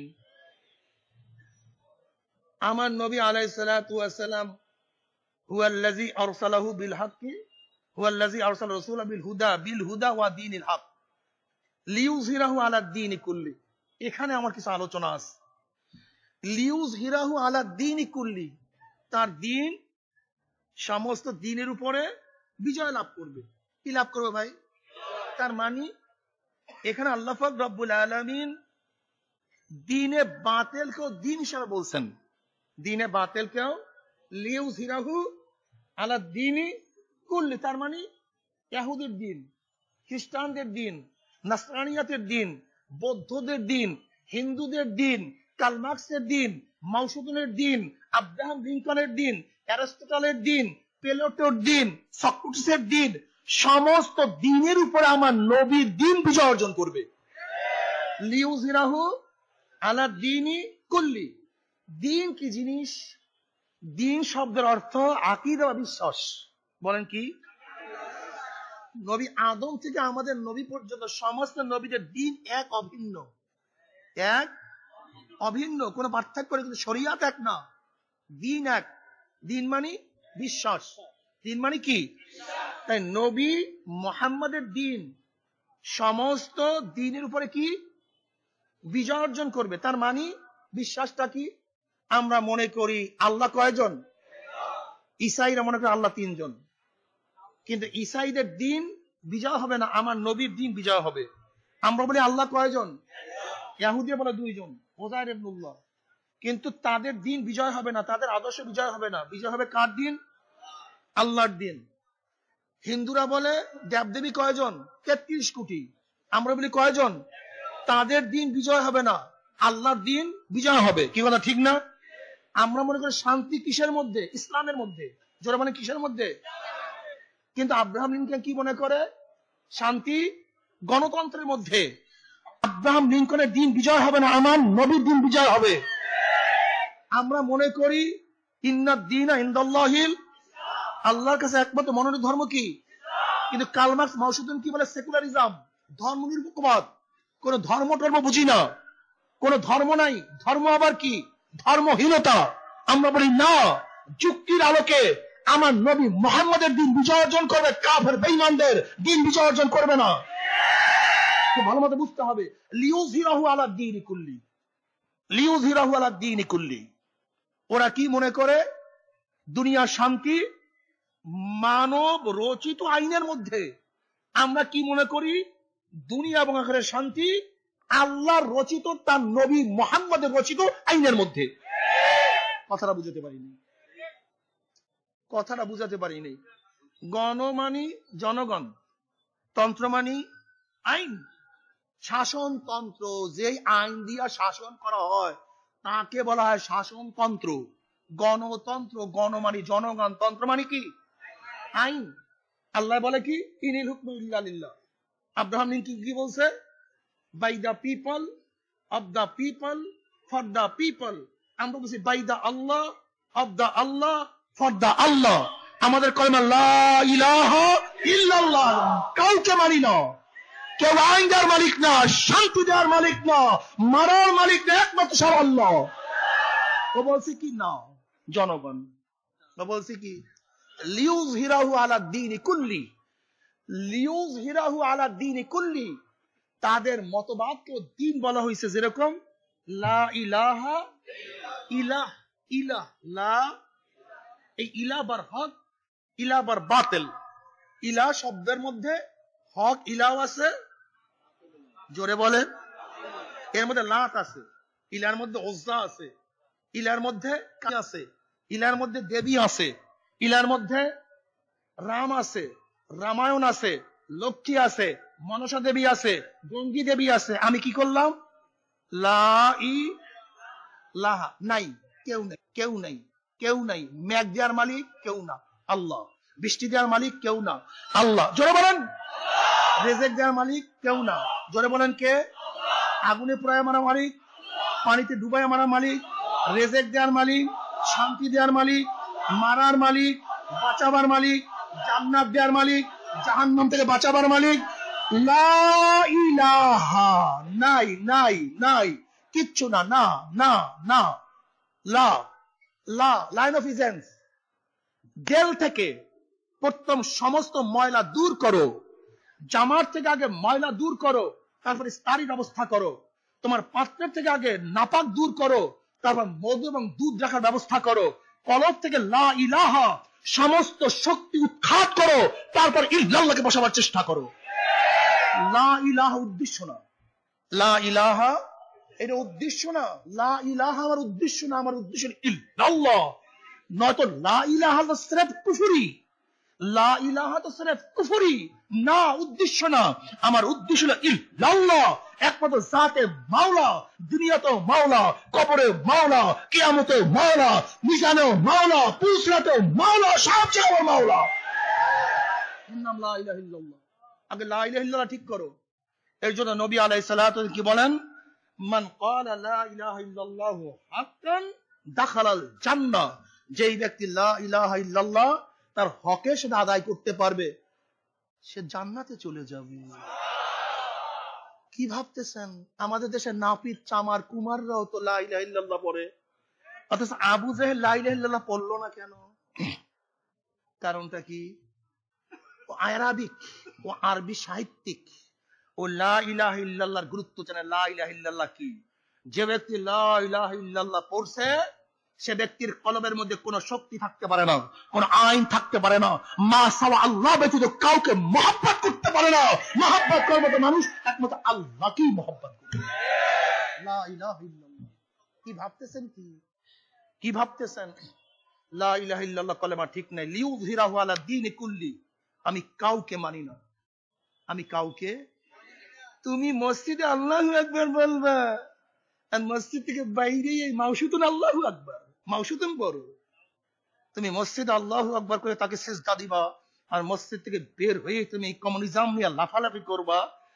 আমার নবী আলাইহিস সালাতু ওয়াস সালাম হুয়াল্লাযী আরসালাহু বিল হাক্কি হুয়াল্লাযী আরসালা রাসূলা বিল হুদা বিল হুদা ওয়া দীনিল হক লিইয়ুযহিরাহু আলা দ্বীনি কুল্লি। এখানে আমার কিছু আলোচনা আছে। লিইয়ুযহিরাহু আলা দ্বীনি কুল্লি, তার দ্বীন সমস্ত দ্বীনের উপরে বিজয় লাভ করবে। কি লাভ করবে ভাই? তার মানে এখানে আল্লাহ পাক রব্বুল আলামিন দ্বীনে বাতিলকেও দ্বীন হিসেবে বলছেন। দ্বীনে বাতিলকেও লিইয়ুযহিরাহু আলা দ্বীনি কুল্লি, তার মানে ইহুদির দ্বীন, খ্রিস্টানদের দ্বীন, নাসরানিয়াতের দ্বীন, বৌদ্ধদের দ্বীন, হিন্দুদের দ্বীন, কার্ল মার্কসের দ্বীন, মাওসুদুনের দ্বীন, আব্রাহাম লিঙ্কনের দ্বীন, অ্যারিস্টটলের দ্বীন, প্লেটোর দ্বীন, সক্রেটিসের দ্বীন, সমস্ত দ্বীনের উপরে আমার নবীর দ্বীন বিজয় অর্জন করবে। লিইয়ুযহিরাহু আলা দ্বীনি কুল্লি। দ্বীন কি জিনিস? দ্বীন শব্দের অর্থ আকীদা বা বিশ্বাস। বলেন কি? নবী আদম থেকে আমাদের নবী পর্যন্ত সমস্ত নবীদের দ্বীন এক, অভিন্ন, এক অভিন্ন, কোন পার্থক্য নেই, কিন্তু শরিয়াত এক না, দ্বীন এক। দ্বীন মানে বিশ্বাস, দ্বীন মানে কি? তাই নবী মুহাম্মদের দ্বীন সমস্ত দ্বীনের উপরে কি বিজয় অর্জন করবে। তার মানে বিশ্বাসটা কি? আমরা মনে করি আল্লাহ কয়জন? ঈসাইরা মনে করে আল্লাহ তিনজন, কিন্তু ঈসাইদের দ্বীন বিজয় হবে না, আমার নবীর দ্বীন বিজয় হবে। আমরা বলি আল্লাহ কয়জন? ইহুদিরা বলে দুইজন, উযাইর ইবনুল্লাহ, কিন্তু তাদের দ্বীন বিজয় হবে না, তাদের আদর্শ বিজয় হবে না। বিজয় হবে কার দ্বীন? আল্লাহর দ্বীন। হিন্দুরা বলে দেবদেবী কয়জন? তেত্রিশ কোটি। আমরা বলি কয়জন? তাদের দ্বীন বিজয় হবে না, আল্লাহর দ্বীন বিজয় হবে। কি কথা ঠিক না? আমরা মনে করি শান্তি কিসের মধ্যে? ইসলামের মধ্যে। যারা মানে কিসের মধ্যে? কিন্তু আব্রাহাম লিঙ্কন কি মনে করে? শান্তি গণতন্ত্রের মধ্যে। আব্রাহাম লিঙ্কনের দিন বিজয় হবে না, আমার নবীর দিন বিজয় হবে। আমরা মনে করি ইন্নাদ দীনা ইনদাল্লাহিল, আল্লাহর কাছে একমাত্র মনোনীত ধর্ম কি? কিন্তু কার্ল মার্কস মাউসুদ্দিন কি বলে? সেকুলারিজম, ধর্ম নিরপেক্ষবাদ। কোন ধর্ম টর্ম বুঝি না, কোন ধর্ম নাই। ধর্ম আবার কি? ধর্মহীনতা। আমরা বলি না, যুক্তির আলোকে আমার নবী মুহাম্মদের দিন বিজয় অর্জন করবে, কাফের বেঈমানদের দিন বিজয় অর্জন করবে না। খুব ভালো মতো বুঝতে হবে। লিউযহিরাহু আলা দ্বীনি কুল্লি, লিউযহিরাহু আলা দ্বীনি কুল্লি। ওরা কি মনে করে? দুনিয়ার শান্তি মানব রচিত আইনের মধ্যে। আমরা কি মনে করি? দুনিয়া এবং আখিরাতের শান্তি আল্লাহর রচিত, তার নবী মুহাম্মদের রচিত আইনের মধ্যে। কথাটা বুঝাতে পারিনি, কথাটা বুঝাতে পারিনি। গণ মানি জনগণ, তন্ত্র মানি আইন। শাসনতন্ত্র, যে আইন দিয়া শাসন করা হয় তাকে বলা হয় শাসনতন্ত্র। গণতন্ত্র, গণ মানি জনগণ, তন্ত্র মানি কি? আইন। আল্লাহ বলে কি? ইনিল হুকমু ইল্লা লিল্লাহ। আব্রাহাম লিঙ্কন কি বলছে? By the people, of the people, for the people. আমরা বলছি by the Allah, of the Allah, for the Allah. আমাদের কলমা লা ইলাহা ইল্লাল্লাহ। কাউকে মানি না, কেউ আইন দেওয়ার মালিক না, শান্তি দেওয়ার মালিক না, মারার মালিক না, একমাত্র সব আল্লাহ। ও বলছে কি? না, জনগণ। ও বলছে কি? লিউযহিরাহু আলা দ্বীনি কুল্লি, লিউযহিরাহু আলা দ্বীনি কুল্লি। তাদের মতবাদকে দিন বলা হয়েছে। যেরকম লা ইলাহা ইলাহ, ইলাহ, লা, এই ইলাহ বার হক, ইলাহ বার বাতিল। ইলাহ শব্দের মধ্যে হক ইলাহ আছে, জোরে বলেন। এর মধ্যে লাত আছে, ইলার মধ্যে ওজ্জা আছে, ইলার মধ্যে আছে, ইলার মধ্যে দেবী আছে, ইলার মধ্যে রাম আছে, রামায়ণ আছে, লক্ষ্মী আছে, মনসা দেবী আছে, গঙ্গী দেবী আছে। আমি কি করলাম? লা ইলাহা। নাই, কেউ নেই, কেউ নেই, কেউ নাই। মেঘ দেওয়ার মালিক কেউ না, আল্লাহ। বৃষ্টি দেওয়ার মালিক কেউ না, আল্লাহ। জোরে বলেন। রেজেক দেওয়ার মালিক কেউ না, জোরে বলেন কে? আগুনে পোড়ায় মারা মালিক, পানিতে ডুবায় মারা মালিক, রেজেক দেওয়ার মালিক, শান্তি দেওয়ার মালিক, মারার মালিক, বাঁচাবার মালিক, জান্নাত দেওয়ার মালিক, জাহান্নাম থেকে বাঁচাবার মালিক। লা ইলাহা, নাই, নাই, নাই, কিচ্ছু না, না, না, না। লা, লা, লাইন অফ ইজেন্স। জেল থেকে প্রথম সমস্ত ময়লা দূর করো, জামার থেকে আগে ময়লা দূর করো, তারপরে ইস্তারির ব্যবস্থা করো। তোমার পাত্রের থেকে আগে নাপাক দূর করো, তারপর মধু এবং দুধ রাখার ব্যবস্থা করো। কলব থেকে লা ইলাহা সমস্ত শক্তি উৎখাত করো, তারপর ইল্লাল্লাহকে বসাবার চেষ্টা করো। লা ইলাহা উদ্দেশ্য না, লা ইলাহা এটা উদ্দেশ্য না। লা ইলাহা আমার উদ্দেশ্য না, আমার উদ্দেশ্য ইল্লাল্লাহ। নয়তো লা ইলাহা তো সিরফ কুফরি, লা ইলাহা তো সিরফ কুফরি না, উদ্দেশ্য না। আমার উদ্দেশ্য হলো ইল্লাল্লাহ, একমাত্র জাতে মাওলা। দুনিয়াতেও মাওলা, কবরে মাওলা, কিয়ামতেও মাওলা, মিজানেও মাওলা, পুসরাতেও মাওলা, সব জায়গায় মাওলা। এর নাম লা ইলাহা ইল্লাল্লাহ। আগে লা ইলাহা ইল্লাল্লাহ ঠিক করো। এর জন্য নবী আলাইহিস সালাতু কি বলেন? মান ক্বালা লা ইলাহা ইল্লাল্লাহ হাক্কান দাখালাল জান্নাহ। যেই ব্যক্তি লা ইলাহা ইল্লাল্লাহ তার হকের সাথে আদায় করতে পারবে, সে জান্নাতে চলে যাবে। কি ভাবতেছেন? আমাদের দেশে নাপিত, চামার, কুমাররাও তো লা ইলাহা ইল্লাল্লাহ পড়ে, অথচ আবু জেহেল লা ইলাহা ইল্লাল্লাহ পড়লো না কেন? কারণটা কি? ও আরবিক, ও আরবি সাহিত্যিক, ও লা ইলাহা ইল্লাল্লাহর গুরুত্ব জানে। লা ইলাহা ইল্লাল্লাহ কি? যে ব্যক্তি লা ইলাহা ইল্লাল্লাহ পড়ছে, সে ব্যক্তির কলবের মধ্যে কোনো শক্তি থাকতে পারে না, কোনো আইন থাকতে পারে না। মা সাওয়া আল্লাহ ব্যতীত কাউকে মহব্বত করতে পারে না। মহব্বত করবে তো মানুষ একমাত্র আল্লাহকেই মহব্বত করবে। লা ইলাহা ইল্লাল্লাহ। কি ভাবতেছেন? কি কি ভাবতেছেন? লা ইলাহা ইল্লাল্লাহ কলেমা ঠিক নাই। লিউযহিরাহু আলা দ্বীনি কুল্লি। আমি কাউকে মানি না, আমি কাউকে। তুমি মসজিদে আল্লাহু আকবার বলবা, আর মসজিদ থেকে বাইরে এই মাউশুতুন আল্লাহু আকবার, মাউশুতুন পড়ো। তুমি মসজিদে আল্লাহু আকবার করে তাকে সিজদা দিবা, আর মসজিদ থেকে বের হয়ে তুমি কমিউনিজম নিয়ে লাফালাফি করবা,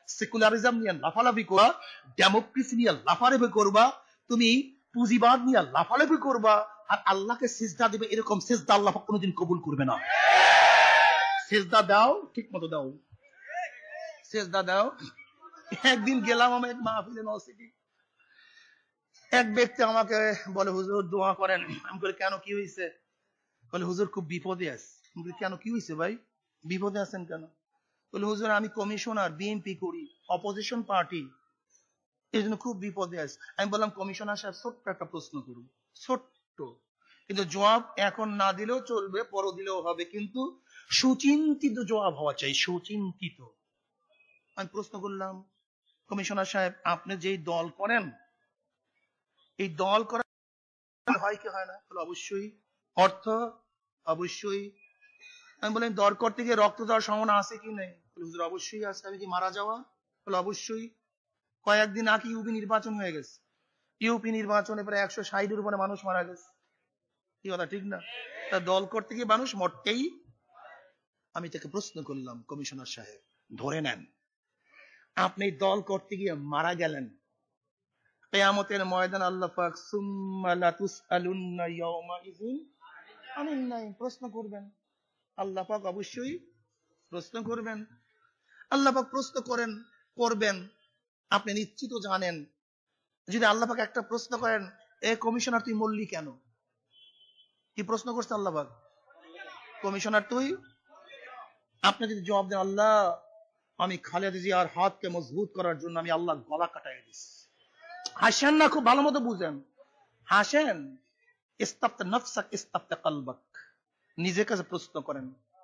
সেকুলারিজম নিয়ে লাফালাফি করবা, ডেমোক্রেসি নিয়ে লাফালাফি করবা, তুমি পুঁজিবাদ নিয়ে লাফালাফি করবা, আর আল্লাহকে সিজদা দিবে, এরকম সিজদা আল্লাহ কোনোদিন কবুল করবে না। সিজদা দাও, ঠিক মতো দাও, সিজদা দাও। একদিন গেলাম আমি এক মাহফিলে নসিটি, এক ব্যক্তি আমাকে বলে হুজুর দোয়া করেন। আমি বলি কেন, কি হয়েছে? বলে হুজুর খুব বিপদে আছে। আমি বলি কেন, কি হয়েছে ভাই, বিপদে আছেন কেন? বলে হুজুর আমি কমিশনার, বিএনপি করি, অপোজিশন পার্টি, এই জন্য খুব বিপদে আছে। আমি বললাম কমিশনার সাহেব ছোট্ট একটা প্রশ্ন করব, ছোট্ট, কিন্তু জবাব এখন না দিলেও চলবে, পরে দিলেও হবে, কিন্তু সুচিন্তিত জবাব হওয়া চাই, সুচিন্তিত। আমি প্রশ্ন করলাম কমিশনার সাহেব আপনি যেই দল করেন, এই দল করা হয় কি হয় না? বলে অবশ্যই। অর্থ? অবশ্যই। আমি বললাম দল করতে গিয়ে রক্ত দেওয়ার সম্ভাবনা আছে কি নেই? হুজুর অবশ্যই আছে। আমি কি মারা যাওয়া? বলে অবশ্যই। কয়েকদিন আগে ইউপি নির্বাচন হয়ে গেছে, ইউপি নির্বাচনে প্রায় একশো ষাটের উপরে মানুষ মারা গেছে, কি কথা ঠিক না? তা দল করতে গিয়ে মানুষ মরতেই। আমি তাকে প্রশ্ন করলাম কমিশনার সাহেব ধরে নেন আপনি দল করতে গিয়ে মারা গেলেন, কিয়ামতের ময়দান আল্লাহ পাক সুম্মা লা তুসআলুন্না ইয়াওমাইযিন আনিন নাঈম প্রশ্ন করবেন। আল্লাহ পাক অবশ্যই প্রশ্ন করবেন। আল্লাহ পাক প্রশ্ন করেন, করবেন, আপনি নিশ্চিত জানেন। যদি আল্লাহ পাক একটা প্রশ্ন করেন, এ কমিশনার তুই মরলি কেন? কি প্রশ্ন করছে আল্লাহ পাক? কমিশনার তুই, আপনি যদি জবাব দেন আল্লাহ আমি খালেদা জিয়ার হাতকে মজবুত করার জন্য আমি আল্লাহ গলা কাটাই দিচ্ছি। হাসেন না, খুব ভালো মতো বুঝেন, হাসেন। ইস্তাবতা নাফসাক ইস্তাবতা কলবাক, নিজের কাছে প্রশ্ন করেন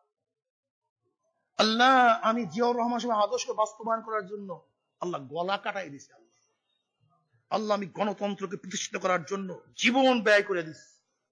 আল্লাহ আমি জিয়াউর রহমান সাহেবের আদর্শকে বাস্তবায়ন করার জন্য আল্লাহ গলা কাটাই দিছি, আল্লাহ আল্লাহ আমি গণতন্ত্রকে প্রতিষ্ঠিত করার জন্য জীবন ব্যয় করে দিচ্ছি।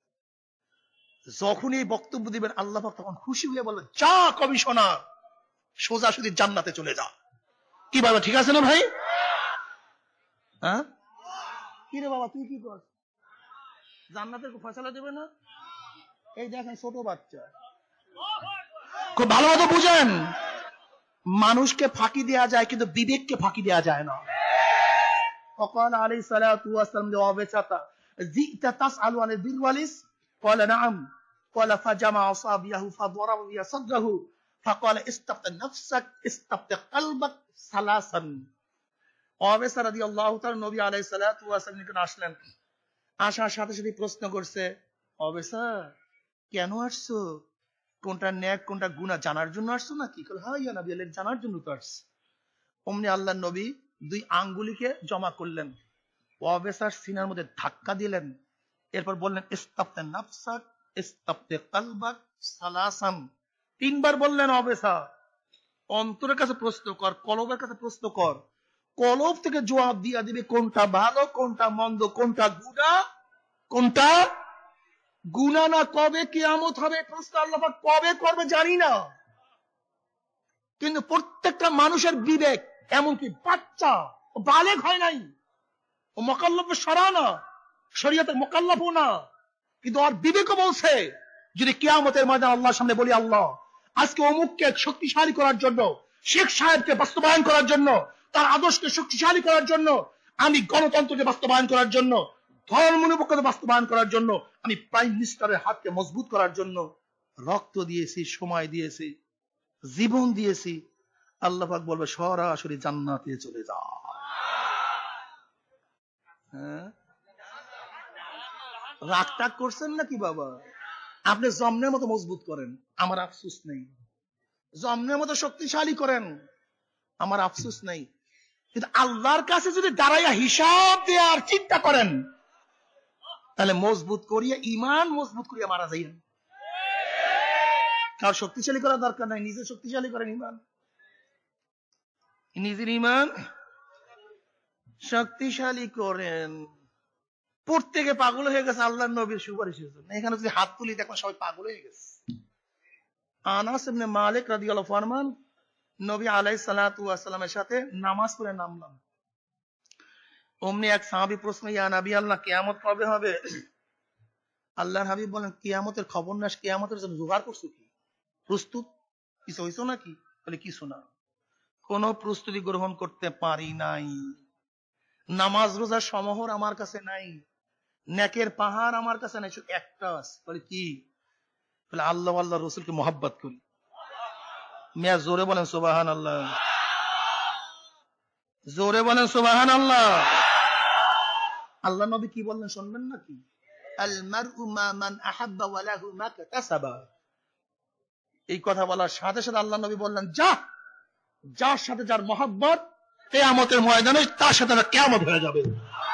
যখন এই বক্তব্য দিবেন আল্লাহ পাক তখন খুশি হয়ে বলবেন যা কমিশনার সোজাসুজি জান্নাতে চলে যা। কি বাবা ঠিক আছে না ভাই? হ্যাঁ কি রে বাবা তুই কি কর, জান্নাতের ফয়সালা দেবে না? এই দেখেন ছোট বাচ্চা, খুব ভালো মতো বুঝেন, মানুষকে ফাঁকি দেয়া যায় কিন্তু বিবেককে ফাঁকি দেয়া যায় না। وقال عليه الصلاة والسلام لعابسة جئت تسأل عن البر والإثم قال نعم قال فجمع أصابعه فضرب بها صدره فقال استبت نفسك استبت قلبك ثلاثا। আয়েশা রাদিয়াল্লাহু তাআলা নবী আলাইহিস সালাতু ওয়াস সালাম নিকট আসলেন, আসার সাথে সাথে প্রশ্ন করছে আয়েশা কেন আসছো, কোনটা ন্যাক কোনটা গুনাহ জানার জন্য আসছো নাকি? কল হ্যাঁ ইয়া নবী আল্লাহ জানার জন্য তো আসছি। অমনি আল্লাহর নবী দুই আঙ্গুলিকে জমা করলেন, আয়েশার সিনার মধ্যে ধাক্কা দিলেন, এরপর বললেন ইস্তাবতা নাফসাক ইস্তাবতা কলবাক সালাসান, তিনবার বললেন আয়েশা অন্তরের কাছে প্রশ্ন কর, কলবের কাছে প্রশ্ন কর, কলব থেকে জবাব দিয়া দিবে কোনটা ভালো কোনটা মন্দ, কোনটা গুনাহ কোনটা গুনাহ না। কবে কিয়ামত হবে প্রশ্ন আল্লাহ পাক কবে করবে জানি না, কিন্তু প্রত্যেকটা মানুষের বিবেক, এমনকি বাচ্চা ও বালেগ হয় নাই, ও মুকাল্লাফ শরআ না, শরীয়তের মুকাল্লাফও না, কিন্তু আর বিবেকও বলছে যদি কিয়ামতের ময়দান আল্লাহর সামনে বলি আল্লাহ আজকে অমুককে শক্তিশালী করার জন্য, শেখ সাহেবকে বাস্তবায়ন করার জন্য, তার আদর্শকে শক্তিশালী করার জন্য, আমি গণতন্ত্রকে বাস্তবায়ন করার জন্য, ধর্মনিরপেক্ষতা বাস্তবায়ন করার জন্য, আমি প্রাইম মিনিস্টারের হাতকে মজবুত করার জন্য রক্ত দিয়েছি, সময় দিয়েছি, জীবন দিয়েছি, আল্লাহ পাক বলবে সরাসরি জান্নাতে চলে যা। হ্যাঁ রাগ টাগ করছেন নাকি বাবা? আপনি জমনের মতো মজবুত করেন, আমার আফসোস নেই, জমনের মতো শক্তিশালী করেন, আমার আফসোস নেই, কিন্তু আল্লাহর কাছে যদি দাঁড়াইয়া হিসাব দেওয়ার চিন্তা করেন তাহলে মজবুত করিয়া ইমান মজবুত করিয়া মারা যাইয়েন। কার শক্তিশালী করার দরকার নাই, নিজে শক্তিশালী করেন, ইমান নিজের ইমান শক্তিশালী করেন। প্রত্যেকে পাগল হয়ে গেছে আল্লাহর নবীর সুপারিশের জন্য, এখানে যদি হাত তুলি দেখবেন সবাই পাগল হয়ে গেছে। আনাস ইবনে মালিক রাদিয়াল্লাহু ফরমান নবী আলাইহিস সালাতু ওয়াস সালামের সাথে নামাজ পড়ে নামলাম, অমনি এক সাহাবী প্রশ্ন ইয়া নবী আল্লাহ কিয়ামত কবে হবে? আল্লাহর হাবিব বলেন কিয়ামতের খবর না, কিয়ামতের জন্য জোগাড় করছো কি, প্রস্তুত কিছু হইছো নাকি? বলে কিছু না। কোনো প্রস্তুতি গ্রহণ করতে পারি নাই। নামাজ রোজা সমাহার আমার কাছে নাই, নেকের পাহাড় আমার কাছে নাই, শুধু একটা আছে। বলে কি? বলে আল্লাহ আল্লাহ রসুলকে মোহাব্বত করি। মিয়া জোরে বলেন সুবহানাল্লাহ, জোরে বলেন সুবহানাল্লাহ। আল্লাহ নবী কি বললেন শুনবেন নাকি? আল মারউ মা মান আহাব্বা ওয়া লাহু মা কাসাবা। এই কথা বলার সাথে সাথে আল্লাহ নবী বললেন, যা, যার সাথে যার মহব্বত কিয়ামতের ময়দানে তার সাথে কিয়ামত হয়ে যাবে।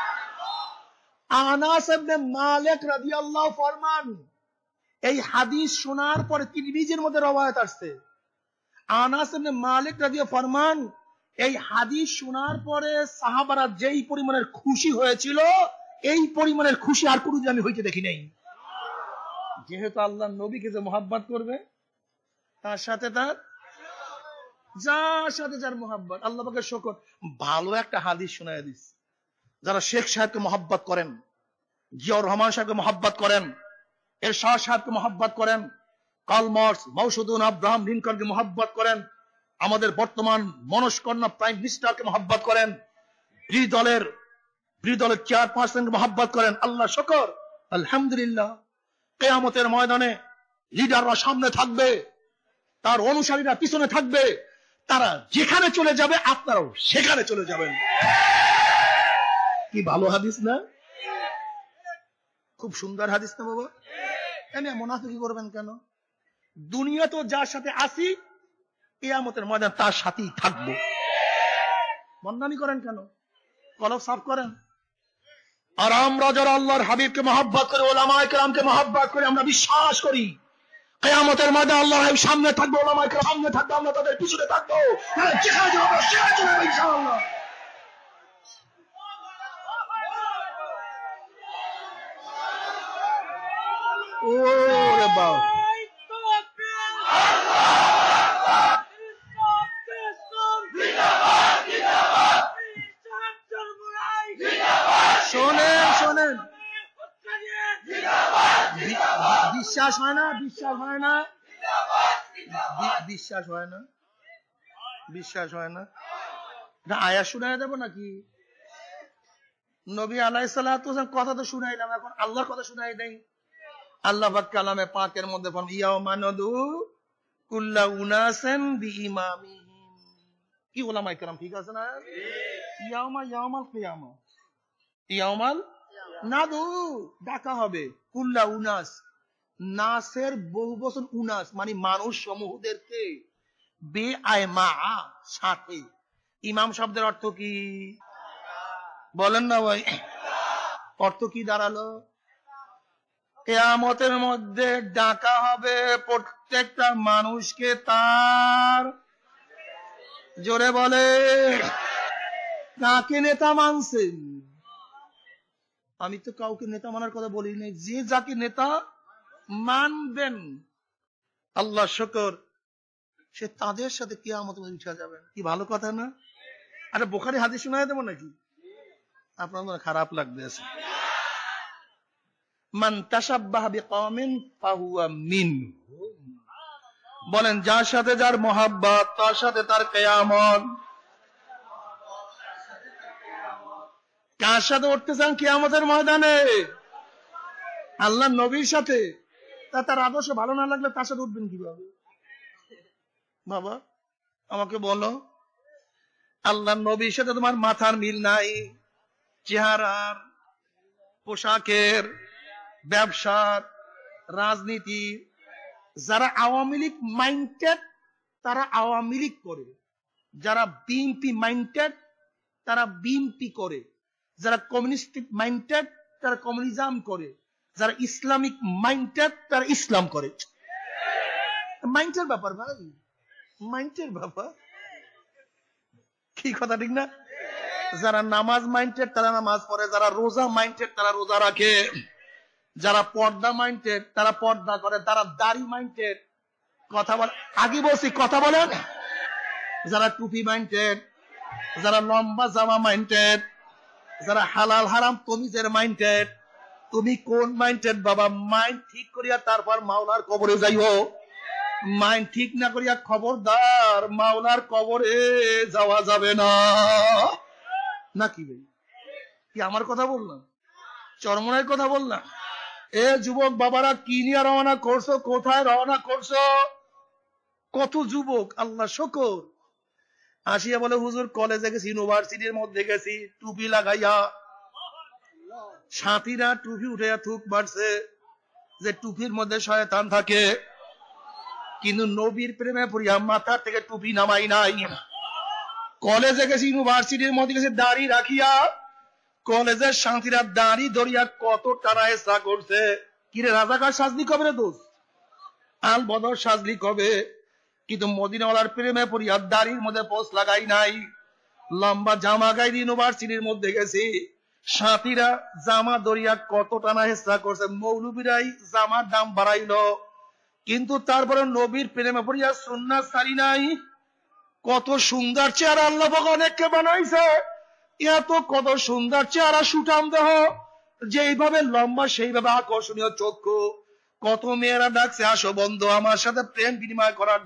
আনাস ইবনে মালিক রাদিয়াল্লাহু ফরমান, এই হাদিস শোনার পরে তিরমিজির মধ্যে রওয়ায়াত আসছে, আনাস ইবনে মালিক রাদিয়াল্লাহু ফরমান, এই হাদিস শোনার পরে সাহাবারা যেই পরিমাণের খুশি হয়েছিল, এই পরিমাণের খুশি আর কোনোদিন আমি হইতে দেখি নাই। যেহেতু আল্লাহ নবীকে যে মহব্বত করবে, তার সাথে তার যার সাথে যার মহব্বত। আল্লাহ পাকের শুকর, ভালো একটা হাদিস শোনায় দিস। যারা শেখ সাহেবকে মহব্বত করেন, জিয়াউর রহমান সাহেবকে মহব্বত করেন, এরশাদ সাহেবকে মহব্বত করেন, কার্ল মার্কস, মাওসুদুন আব্রাহাম লিঙ্কনকে মহব্বত করেন, আমাদের বর্তমান মনস্কন্যা প্রাইম মিনিস্টারকে মহব্বত করেন, বিরোধী দলের বিরোধী দলের চেয়ারপারসনকে মহব্বত করেন, আল্লাহ শুকর, আলহামদুলিল্লাহ। কিয়ামতের ময়দানে লিডাররা সামনে থাকবে, তার অনুসারীরা পিছনে থাকবে, তারা যেখানে চলে যাবে আপনারাও সেখানে চলে যাবেন। কি ভালো হাদিস না? খুব সুন্দর হাদিস না বাবা? এনে মুনাফিকি করবেন কেন? দুনিয়া তো যার সাথে আসি, কিয়ামতের ময়দান তার সাথেই থাকবো। বদনামি করেন কেন? কলব সাফ করেন। আর আমরা যারা আল্লাহর হাবিবকে মহব্বত করে, ওলামায়ে কেরামকে মহব্বত করে, আমরা বিশ্বাস করি কিয়ামতের ময়দানে আল্লাহর হাবিব সামনে থাকবে, ওলামায়ে কেরাম সামনে থাকবে, আমরা তাদের পিছনে থাকবো, যেখানে যাবো সেখানে চলে যাবো ইনশাআল্লাহ। ওরে বাবা, শোনেন শোনেন, বিশ্বাস হয় না, বিশ্বাস হয় না, বিশ্বাস হয় না, বিশ্বাস হয় না। আয়াত শুনাই দেবো নাকি? নবী আলাইহিস সালাতু ওয়াস সালাম কথা তো শুনাইলাম, এখন আল্লাহর কথা শুনাই দেই। আল্লাহ পাক কালামে পাকের মধ্যে ফরমান, ইয়াউমা নাদু কুল্লা উনাসিন বিইমামিহিম। কি ওলামায়ে কেরাম ঠিক আছে না? ইয়াউমা ইয়াউমাল কিয়ামা, ইয়াউমাল নাদু, ডাকা হবে কুল্লা উনাস, নাসের বহু বচন উনাস মানে মানুষ সমূহদেরকে, বে আয় মা, সাথে। ইমাম শব্দের অর্থ কি বলেন না ভাই? অর্থ কি দাঁড়ালো? কিয়ামতের মধ্যে ডাকা হবে প্রত্যেকটা মানুষকে তার, জোরে বলে, কাকে নেতা মানছেন? আমি তো কাউকে নেতা মানার কথা বলি নাই, যে যাকে নেতা মানবেন আল্লাহ শুকর, সে তাদের সাথে কিয়ামতের মধ্যে উঠে যাবেন। কি ভালো কথা না? আরে বুখারী হাদিস শোনায় দেবো নাকি? আপনার মনে খারাপ লাগতেছে। মান তাশাব্বাহা বিকওমিন ফাহুয়া মিনহুম, বলেন যার সাথে যার মহব্বত তার সাথে তার কিয়ামত। কার সাথে উঠতে চান কিয়ামতের ময়দানে? আল্লাহ নবীর সাথে। তা তার আদর্শ ভালো না লাগলে তার সাথে উঠবেন কিভাবে? বাবা আমাকে বলো, আল্লাহ নবীর সাথে তোমার মাথার মিল নাই, চেহারার, পোশাকের, ব্যবসার, রাজনীতি। যারা আওয়ামী লীগ মাইন্ডেড তারা আওয়ামী লীগ করে, যারা বিএনপি মাইন্ডেড তারা বিএনপি করে, যারা কমিউনিস্টিক মাইন্ডেড তারা কমিউনিজম করে, যারা ইসলামিক মাইন্ডেড তারা ইসলাম করে। মাইন্ডের ব্যাপার ভাই, মাইন্ডের ব্যাপার। কি কথা ঠিক না? যারা নামাজ মাইন্ডেড তারা নামাজ পড়ে, যারা রোজা মাইন্ডেড তারা রোজা রাখে, যারা পর্দা মাইন্ডেড তারা পর্দা করে, তারা দাড়ি মাইন্ডেড কথা বলে, আগে বলছি কথা বলেন, যারা টুপি মাইন্ডেড, যারা লম্বা জামা মাইন্ডেড, যারা হালাল হারাম তমিজের মাইন্ডেড। তুমি কোন মাইন্ডেড বাবা? মাইন্ড ঠিক করিয়া তারপর মাওলার কবরে যাইও। মাইন্ড ঠিক না করিয়া খবরদার মাওলার কবরে যাওয়া যাবে না নাকি ভাই? কি আমার কথা বললাম? চরমনের কথা বললাম? এ যুবক বাবারা কি নিয়ে রওনা করছো? কোথায় রওনা করছো? কত যুবক আল্লাহ শুকর আসিয়া বলে হুজুর কলেজে গেছি, ইউনিভার্সিটির মধ্যে গেছি, টুপি লাগাইয়া সাথীরা টুপি উঠে থুক মারছে যে টুপির মধ্যে শয়তান থাকে, কিন্তু নবীর প্রেমে পড়িয়া মাথা থেকে টুপি নামাই নাই। কলেজে গেছি, ইউনিভার্সিটির মধ্যে গেছি, দাড়ি রাখিয়া কলেজের শান্তিরা দাড়ি ধরিয়া কত টানায় চা করছে। কিরে রাজাকার সাজলি কবে রে দোষ? আল বদর সাজলি কবে? কিন্তু মদিনাওয়ালার প্রেমে পড়িয়া দাড়ির মধ্যে পোষ লাগাই নাই। লম্বা জামা গাই ইউনিভার্সিটির মধ্যে গেছি, সাথীরা জামা ধরিয়া কত টানা হেসা করছে। মৌলবীরাই জামার দাম বাড়াইল, কিন্তু তারপরে নবীর প্রেমে পড়িয়া সুন্নাত ছাড়ি নাই। কত সুন্দর চেহারা আল্লাহ পাক অনেককে বানাইছে, এত কত সুন্দর চেহারা, সুঠাম দেহ, যেইভাবে লম্বা সেইভাবে আকর্ষণীয় চক্ষু। কত মেয়েরা ডাকছে আসো বন্ধু আমার সাথে প্রেম বিনিময় করার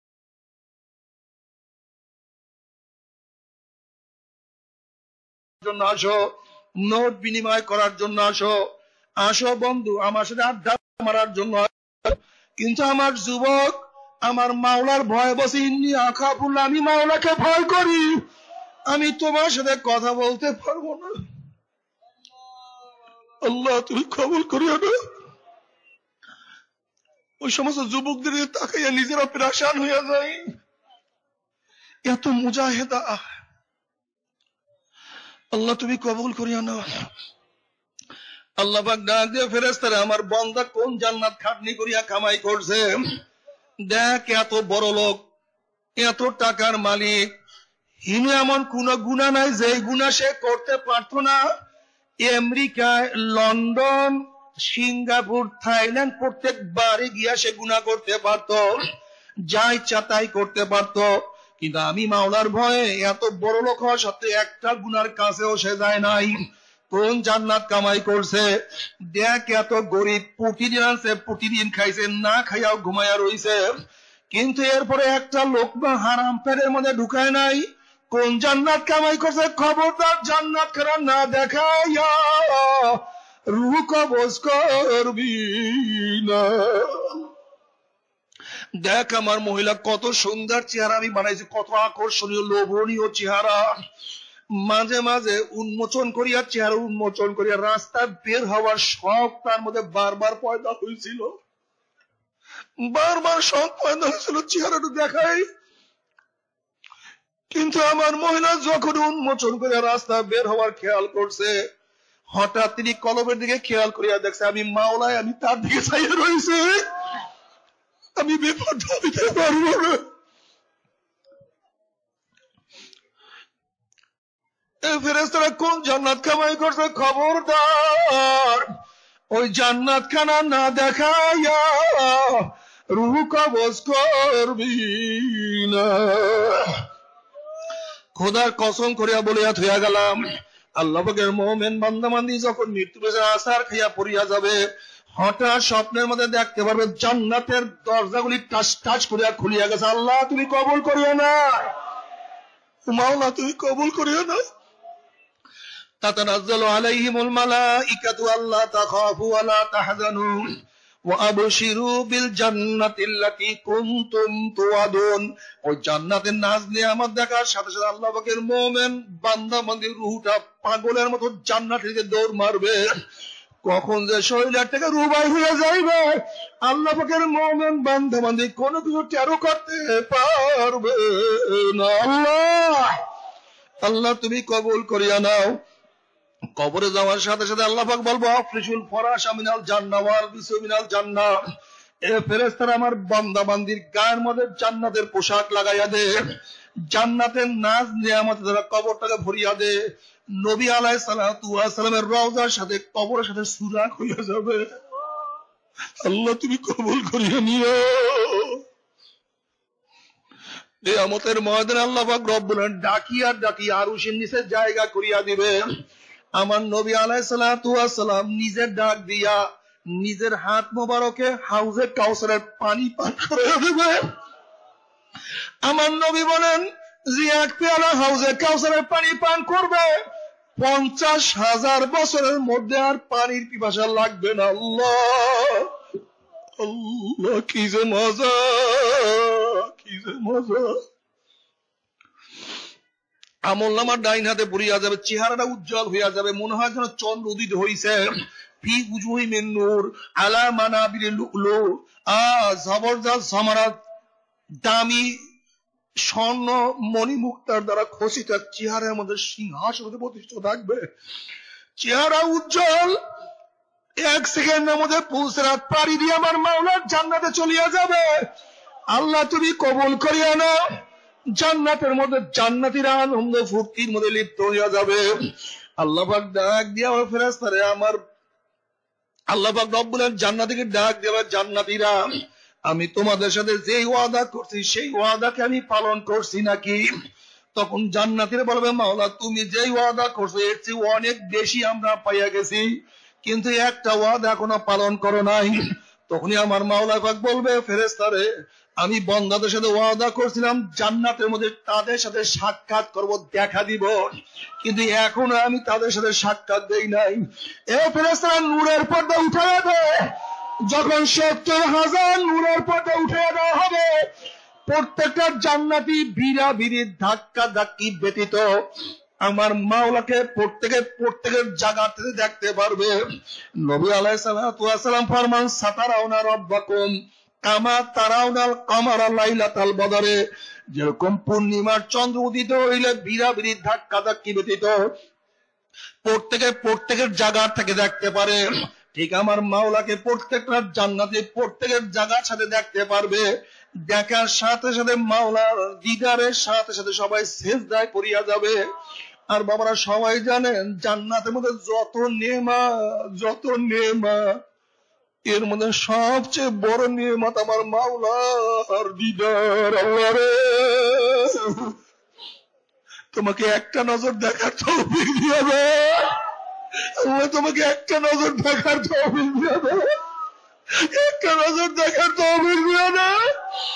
জন্য, আসো নোট বিনিময় করার জন্য, আসো আসো বন্ধু আমার সাথে আড্ডা মারার জন্য। কিন্তু আমার যুবক আমার মাওলার ভয় বসে ইন্নি আখাফুল্লাহ, আমি মাওলাকে ভয় করি, আমি তোমার সাথে কথা বলতে পারবো না। আল্লাহ তুমি কবুল করিও না। ওই সমস্ত যুবকদের তাকাইয়া নিজেরা পেরেশান হইয়া যায়। এত মুজাহিদা, আল্লাহ তুমি কবুল করিও না। আল্লাহ পাক ডাক দিয়ে ফেরেশতারা, আমার বান্দা কোন জান্নাত খাটনি করিয়া কামাই করছে, দেখ এত বড় লোক, এত টাকার মালিক, হিনু এমন কোন গুনাহ নাই যে গুনাহ সে করতে পারত না। আমেরিকায়, লন্ডন, সিঙ্গাপুর, থাইল্যান্ড প্রত্যেকবারে গিয়া সে গুনাহ করতে পারত, যা ইচ্ছা তাই করতে পারত। কিন্তু আমি মাওলার ভয়ে এত বড় লোক হওয়া সত্ত্বেও একটা গুনার কাছেও সে যায় নাই। কোন জান্নাত কামাই করছে, দেখ এত গরিব, প্রতিদিন আনছে, প্রতিদিন খাইছে, না খাইয়াও ঘুমাইয়া রইছে, কিন্তু এরপরে একটা লোকমা হারাম পেটের মধ্যে ঢুকায় নাই। কোন জান্নাত কামাই করছে? খবরদার জান্নাত খানা না দেখাইয়া রূহ কবজ করবি না। দেখ আমার মহিলা কত সুন্দর চেহারা আমি বানাইছি, কত আকর্ষণীয় লোভনীয় চেহারা। মাঝে মাঝে উন্মোচন করিয়া চেহারা উন্মোচন করিয়া রাস্তায় বের হওয়ার শখ তার মধ্যে বারবার পয়দা হয়েছিল, বারবার শখ পয়দা হয়েছিল চেহারাটা দেখাই। কিন্তু আমার মহিলা যখন উন্মোচন করিয়া রাস্তা বের হওয়ার খেয়াল করছে, হঠাৎ তিনি কলবের দিকে খেয়াল করিয়া দেখছে আমি মাওলায়, আমি তার দিকে চাইয়া রয়েছে, আমি বিপদ ভাবিতে পারবো না। ফেরেশতারা কোন জান্নাত কামাই করছে? খবরদার ওই জান্নাত খানা না দেখাইয়া রূহ কবজ করবি না। খোদার কসম করিয়া বলিয়া থইয়া গেলাম, আল্লাহ পাকের মুমিন বান্দাবান্দি যখন মৃত্যু বেজার আসার খাইয়া পড়িয়া যাবে, হঠাৎ স্বপ্নের মধ্যে দেখতে পারবে জান্নাতের দরজাগুলি টাচ টাচ করিয়া খুলিয়া গেছে। আল্লাহ তুমি কবুল করিও না, মাওলা তুমি কবুল করিও না। তাতানাজ্জালু আলাইহিমুল মালাইকাতু আল্লা তাখাফু ওয়া লা তাহজানু ওয়া আবশিরু বিল জান্নাতিল্লাতী কুনতুম তুআদুন। ওই জান্নাতের নাজ নিয়ামত দেখার সাথে সাথে আল্লাহ পাকের মুমিন বান্দা বান্দির রূহটা পাগলের মতো জান্নাতের দিকে দৌড় মারবে। কখন যে শরীর থেকে রূহ বাইর হয়ে যাইবে আল্লাহ পাকের মুমিন বান্দা বান্দি কোনো কিছু টেরও করতে পারবে না। আল্লাহ আল্লাহ তুমি কবুল করিয়া নাও। কবরে যাওয়ার সাথে সাথে আল্লাহ পাক বলবো আফরিশুল ফরাশা মিনাল জান্নাহ ওয়াল বিসু মিনাল জান্নাহ। এ ফেরেশতারা আমার বান্দা বান্দির গায়ের মধ্যে জান্নাতের পোশাক লাগাইয়া দে, জান্নাতের নাজ নিয়ামত দ্বারা কবরটাকে ভরিয়া দে। নবী আলাইহিস সালাতু ওয়াস সালামের রওজার সাথে কবরের সাথে সুরাগ হইয়া যাবে। আল্লাহ তুমি কবুল করিয়া নিও। কিয়ামতের ময়দানে আল্লাহ পাক রব্বুল আলামিন ডাকিয়া ডাকিয়া আরশের নিচে জায়গা করিয়া দিবে। আমার নবী আলাইহিস সালাতু ওয়াস সালাম নিজের ডাক দিয়া নিজের হাত মোবারকে হাউজে কাউসারের পানি পান করে দেবে। আমার নবী বলেন যে এক পেয়ালা হাউজে কাউসারের পানি পান করবে পঞ্চাশ হাজার বছরের মধ্যে আর পানির পিপাসা লাগবে না। আল্লাহ আল্লাহ, কি যে মজা, কি যে মজা। আমল নামার ডাইন হাতে পড়িয়া যাবে, চেহারাটা উজ্জ্বল হইয়া যাবে, মনে হয় যেন চন্দ্র উদিত হইছে। ফি উজুহি মিন নূর আলা মানাবির লুলু, আ জবরদস্ত জামারাত, দামি স্বর্ণ মণিমুক্তার দ্বারা খচিত চেহারার মধ্যে সিংহাসনে প্রতিষ্ঠিত থাকবে। চেহারা উজ্জ্বল, এক সেকেন্ডের মধ্যে পৌঁছে রাত পাড়ি দিয়ে আমার মাওলার জান্নাতে চলিয়া যাবে। আল্লাহ তুমি কবুল করিয়া নাও। জান্নাতের মধ্যে জান্নাতীরা আনন্দ ফুর্তির মধ্যে লিপ্ত হইয়া যাবে। আল্লাহ পাক ডাক দিয়া ফেরেশতারে আমার আল্লাহ পাক রব্বুল আলামিন জান্নাতীকে ডাক দেওয়া, জান্নাতীরা আমি তোমাদের সাথে যে ওয়াদা করছি সেই ওয়াদাকে আমি পালন করছি নাকি? তখন জান্নাতীরা বলবে মাওলা তুমি যে ওয়াদা করছো এর চেয়ে অনেক বেশি আমরা পাইয়া গেছি, কিন্তু একটা ওয়াদা এখনো পালন করো নাই। তখনই আমার মাওলা পাক বলবে ফেরেশতারে আমি বান্দাদের সাথে ওয়াদা করছিলাম জান্নাতের মধ্যে তাদের সাথে সাক্ষাৎ করব, দেখা দিব, কিন্তু এখনো আমি তাদের সাথে সাক্ষাৎ দেই নাই। এ ফেরেশতারা নূরের পর্দা উঠাইয়া দেয়। যখন সত্তর হাজার নূরের পর্দা উঠাইয়া দেওয়া হবে, প্রত্যেকটা জান্নাতি ভিড়া ভিড়ির ধাক্কা ধাক্কি ব্যতীত আমার মাওলাকে প্রত্যেকে প্রত্যেকের জায়গা থেকে দেখতে পারবে। নবী আলাইহিস সালাতু ওয়াস সালাম ফরমান সাতারাউনা রাব্বাকুম কামা তারাউনাল কামারা লাইলাতাল বদরে, যেরকম পূর্ণিমার চন্দ্র উদিত হইলে ভিড়া ভিড়ির ধাক্কা ধাক্কি ব্যতীত প্রত্যেকে প্রত্যেকের জায়গা থেকে দেখতে পারে, ঠিক আমার মাওলাকে প্রত্যেকটা জান্নাতে প্রত্যেকের জায়গার সাথে দেখতে পারবে। দেখার সাথে সাথে মাওলার দিদারের সাথে সাথে সবাই সেজদায় পড়িয়া যাবে। আর বাবারা সবাই জানেন জান্নাতের মধ্যে যত নেমা যত নেমা এর মধ্যে সবচেয়ে বড় নেমত আমার মাওলার দিদার। আল্লাহ রে তোমাকে একটা নজর দেখার তৌফিক দিয়ে দেয়, তোমাকে একটা নজর দেখার তৌফিক দিয়ে দেয়, একটা নজর দেখার তৌফিক দিয়ে দেয়।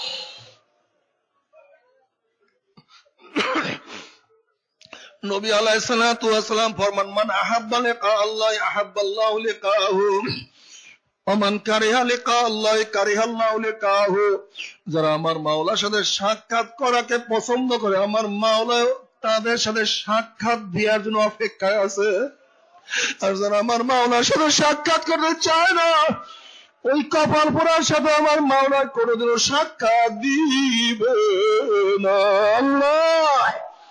নবী আলাইহিস সালাতু ওয়াস সালাম ফরমান মান আহাব্বা লিকা আল্লাহ আহাব্বাল্লাহু লিকাহু ওয়া মান কারিহা লিকা আল্লাহ কারিহাল্লাহু লিকাহু। যারা আমার মাওলার সাথে সাক্ষাৎ করাকে পছন্দ করে আমার মাওলা তাদের সাথে সাক্ষাৎ দেওয়ার জন্য অপেক্ষায় আছে। আর যারা আমার মাওলার সাথে সাক্ষাৎ করতে চায় না ওই কপাল পোড়ার সাথে আমার মাওলা কোনোদিনও সাক্ষাৎ দিবে না। আল্লাহ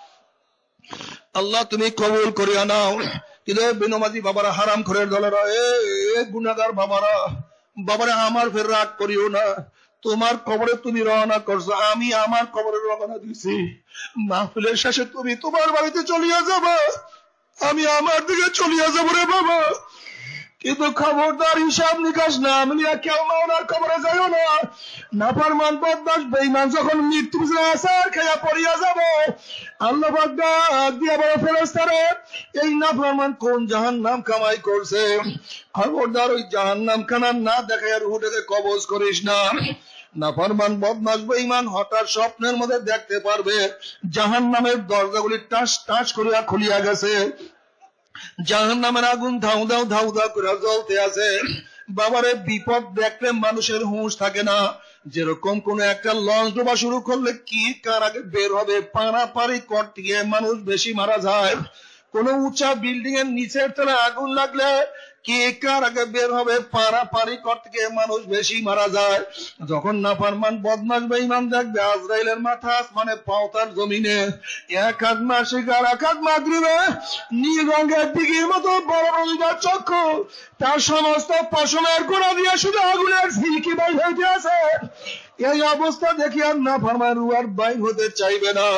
আল্লাহ তুমি কবুল করিয়া নাও। কিন্তু বিনমাজি বাবারা, হারাম খোরের দলেরা, এ গুনাহগার বাবারা, বাবারা আমার ফের রাগ করিও না। তোমার কবরে তুমি রওনা করছো, আমি আমার কবরে রওনা দিছি। মাহফিলের শেষে তুমি তোমার বাড়িতে চলিয়া যাবা, আমি আমার দিকে চলিয়া যাবো রে বাবা। কিন্তু খবরদার হিসাব নিকাশ না মিলিয়া কেউ মাওলার কবরে যাইও না। নাফরমান বদমাশ বেঈমান যখন মৃত্যু আসার খেয়া পড়িয়া যাবে, আল্লাহ পাক ডাক দিয়া বলে ফেরেশতারে এই নাফরমান কোন জাহান্নাম কামাই করছে, খবরদার ওই জাহান্নাম খানা না দেখাইয়া রুহটাকে কবজ করিস না। নাফরমান বদমাশ বেঈমান হঠাৎ স্বপ্নের মধ্যে দেখতে পারবে জাহান্নামের দরজাগুলি টাস টাস করিয়া খুলিয়া গেছে, জাহান্নামের আগুন ধাউ ধাউ ধাউ ধাউ করে জ্বলতে আছে। বাবারে বিপদ দেখলে মানুষের হুঁশ থাকে না। যেরকম কোন একটা লঞ্চ ডোবা শুরু করলে কি কার আগে বের হবে, পারাপারি করতে গিয়ে মানুষ বেশি মারা যায়। কোন উঁচা বিল্ডিং এর নিচের তলায় আগুন লাগলে কে কার আগে বের হবে, পারাপারি করতে গিয়ে মানুষ বেশি মারা যায়। যখন নাফরমান বদমাশ বেঈমান দেখবে আজরাইলের মাথা আসমানে পাও তার জমিনে, এক হাত মাসিক আর এক হাত মাগরিবে নীল রঙের দিঘির মতো বড় বড় চক্ষু, তার সমস্ত পশমের গোড়া দিয়ে শুধু আগুনের ঝিলকি বাইর হইতে আছে। এই অবস্থা দেখি আর নাফরমান রূহ আর বাইর হতে চাইবে না।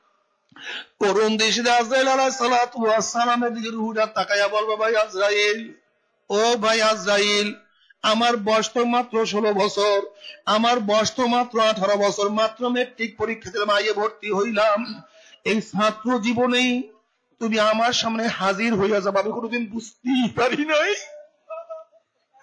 করুণ দৃষ্টিতে আজরাইল আলাইহিস সালাতু ওয়াস সালামের দিকে রূহটা তাকাইয়া বলবে ভাই আজরাইল, ও ভাই আজরাইল, আমার বয়স তো মাত্র ষোলো বছর, আমার বয়স তো মাত্র আঠারো বছর, মাত্র মেট্রিক পরীক্ষা দিলাম, আইয়ে ভর্তি হইলাম। এই ছাত্র জীবনেই তুমি আমার সামনে হাজির হইয়া যাবে, আমি কোনোদিন বুঝতেই পারি নাই।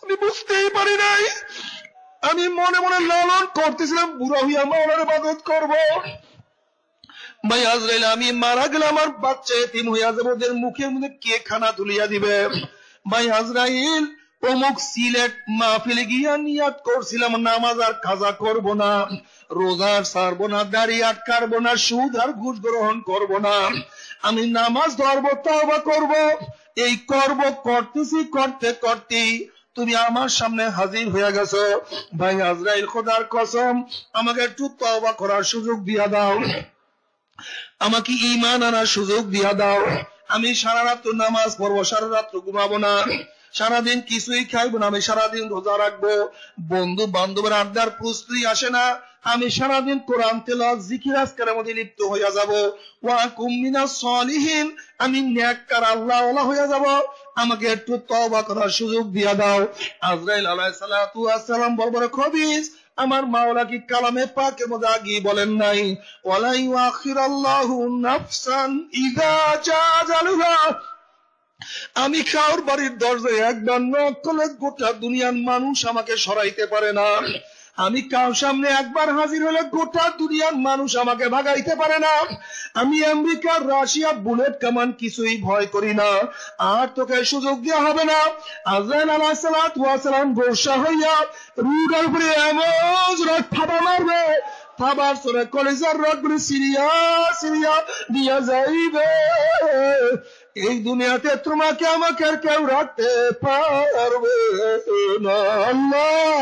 আমি বুঝতেই পারি নাই, আমি মনে মনে লালন করতেছিলাম বুড়া হইয়া মাওলার ইবাদত করব। ভাই আজরাইল আমি মারা গেলে আমার বাচ্চা এতিম হইয়া যাবে, ওদের মুখের মধ্যে কে খানা তুলিয়া দিবে? ভাই আজরাইল অমুক সিলেট মাহফিলে গিয়া নিয়াত করছিলাম নামাজ আর কাজা করব না, রোজা ছাড়বো না, দাড়ি আটকাবো না, সুদ আর ঘুষ গ্রহণ করব না, আমি নামাজ ধরবো, তওবা করব। এই করব করতেছি, করতে করতে তুমি আমার সামনে হাজির হয়ে গেছো। ভাই আজরাইল খোদার কসম আমাকে একটু তওবা করার সুযোগ দিয়া দাও, আমাকে ঈমান আনার সুযোগ দিয়া দাও। আমি সারা রাত নামাজ পড়বো, সারা রাত ঘুমাবো না, সারাদিন কিছুই খাইবো না, আমি সারাদিন রোজা রাখবো, বন্ধু বান্ধবের আড্ডার প্রস্তুতি আসে না, আমি সারাদিন কোরআন তেলাওয়াত জিকির আজকারের মধ্যে লিপ্ত হইয়া যাব। ওয়া কুম মিনাস সলিহিন, আমি নেককার আল্লাহওয়ালা হইয়া যাব, আমাকে একটু তওবা করার সুযোগ দিয়া দাও। আজরাইল আলাইহিস সালাতু ওয়াস সালাম বলবো খবিস, আমার মাওলা কি কালামে পাকের মধ্যে আগেই বলেন নাই, ওয়ালা ইউআখিরাল্লাহু নাফসান ইযা জাআ আজালুহা, আমি কাউর বাড়ির দরজায় একবার নক করলে গোটা দুনিয়ার মানুষ আমাকে সরাইতে পারে না, আমি কার সামনে একবার হাজির হলে গোটা দুনিয়ার মানুষ আমাকে ভাগাইতে পারে না, আমি আমেরিকার রাশিয়া বুলেট কামান কিছুই ভয় করি না, আর তোকে সুযোগ দেওয়া হবে না। আজরাইল আলাইহিস সালাতু ওয়াস সালাম গোসা হইয়া রুহের উপরে এমন জোরে থাবা মারবে, থাবার সরে কলিজার রগগুলি সিরিয়া সিরিয়া দিয়া যাইবে। এই দুনিয়াতে তোমাকে আমাকে আর কেউ রাখতে পারবে না। আল্লাহ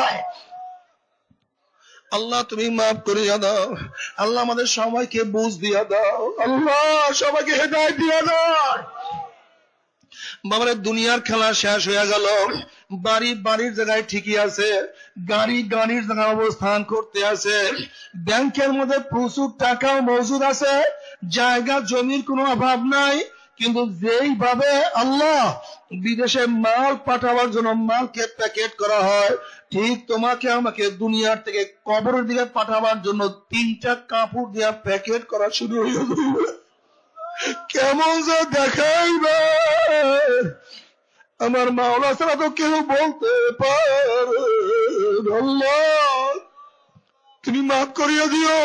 আল্লাহ তুমি মাফ করিয়া দাও, আল্লাহ আমাদের সবাইকে বুঝ দিয়া দাও, আল্লাহ সবাইকে হেদায়েত দিয়া দাও। বাবারে দুনিয়ার খেলা শেষ হয়ে গেল, বাড়ি বাড়ির জায়গায় ঠিকই আছে, গাড়ি গাড়ির জায়গায় অবস্থান করতে আছে, ব্যাংকের মধ্যে প্রচুর টাকাও মজুদ আছে, জায়গা জমির কোনো অভাব নাই, কিন্তু যেইভাবে আল্লাহ বিদেশে মাল পাঠাবার জন্য মালকে প্যাকেট করা হয়, ঠিক তোমাকে আমাকে দুনিয়ার থেকে কবরের দিকে পাঠাবার জন্য তিনটা কাপড় দিয়া প্যাকেট করা শুরু হয়ে যাবে। কেমন যে দেখাইবে আমার মাওলা ছাড়া তো কেউ বলতে পারে। আল্লাহ তুমি মাফ করিয়া দিও।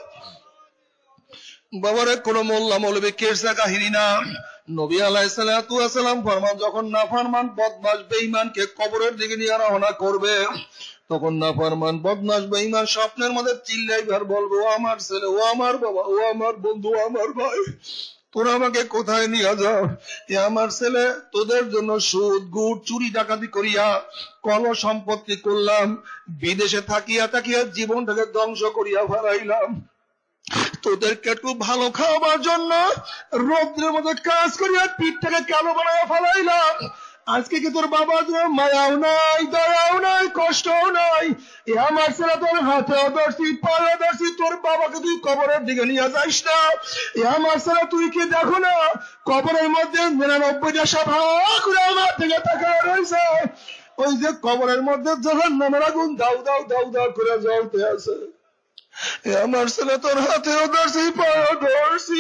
বাবারে কোন মোল্লা মৌলবী কেসা কাহিনী না, নবী আলাইহিস সালাতু ওয়াস সালাম ফরমান যখন নাফরমান বদমাশ বেঈমানকে কবরের দিকে নিয়ে রওনা করবে, তখন নাফরমান বদমাশ বেঈমান স্বপ্নের মধ্যে চিল্লাইবার বলবো, ও আমার ছেলে, ও আমার বাবা, ও আমার বন্ধু, ও আমার ভাই, তোরা আমাকে কোথায় নিয়ে যাও? এ আমার ছেলে, তোদের জন্য সুদ গুড় চুরি ডাকাতি করিয়া কল সম্পত্তি করলাম, বিদেশে থাকিয়া থাকিয়া জীবনটাকে ধ্বংস করিয়া ফেলাইলাম, তোদেরকে একটু ভালো খাওয়াবার জন্য রৌদ্রের মধ্যে কাজ করিয়া পিঠটাকে কালো বানাইয়া ফেলাইলাম, আজকে কি তোর বাবা তোর মায়াও নাই, দয়াও নাই, কষ্টও নাই, এ আমার ছেলে তোর হাতেও ধরছি, পায়েও ধরছি, তোর বাবাকে তুই কবরের দিকে নিয়ে যাইস না। এ আমার ছেলে তুই কি দেখো না কবরের মধ্যে নিরানব্বইটা সভা করে আমার দিকে তাকায় রয়েছে, ওই যে কবরের মধ্যে জাহান্নামের আগুন দাউ দাউ দাউ দাউ করে জ্বলতে আছে, আমার ছেলে তোর হাতেও ধরছি, পায়েও ধরছি,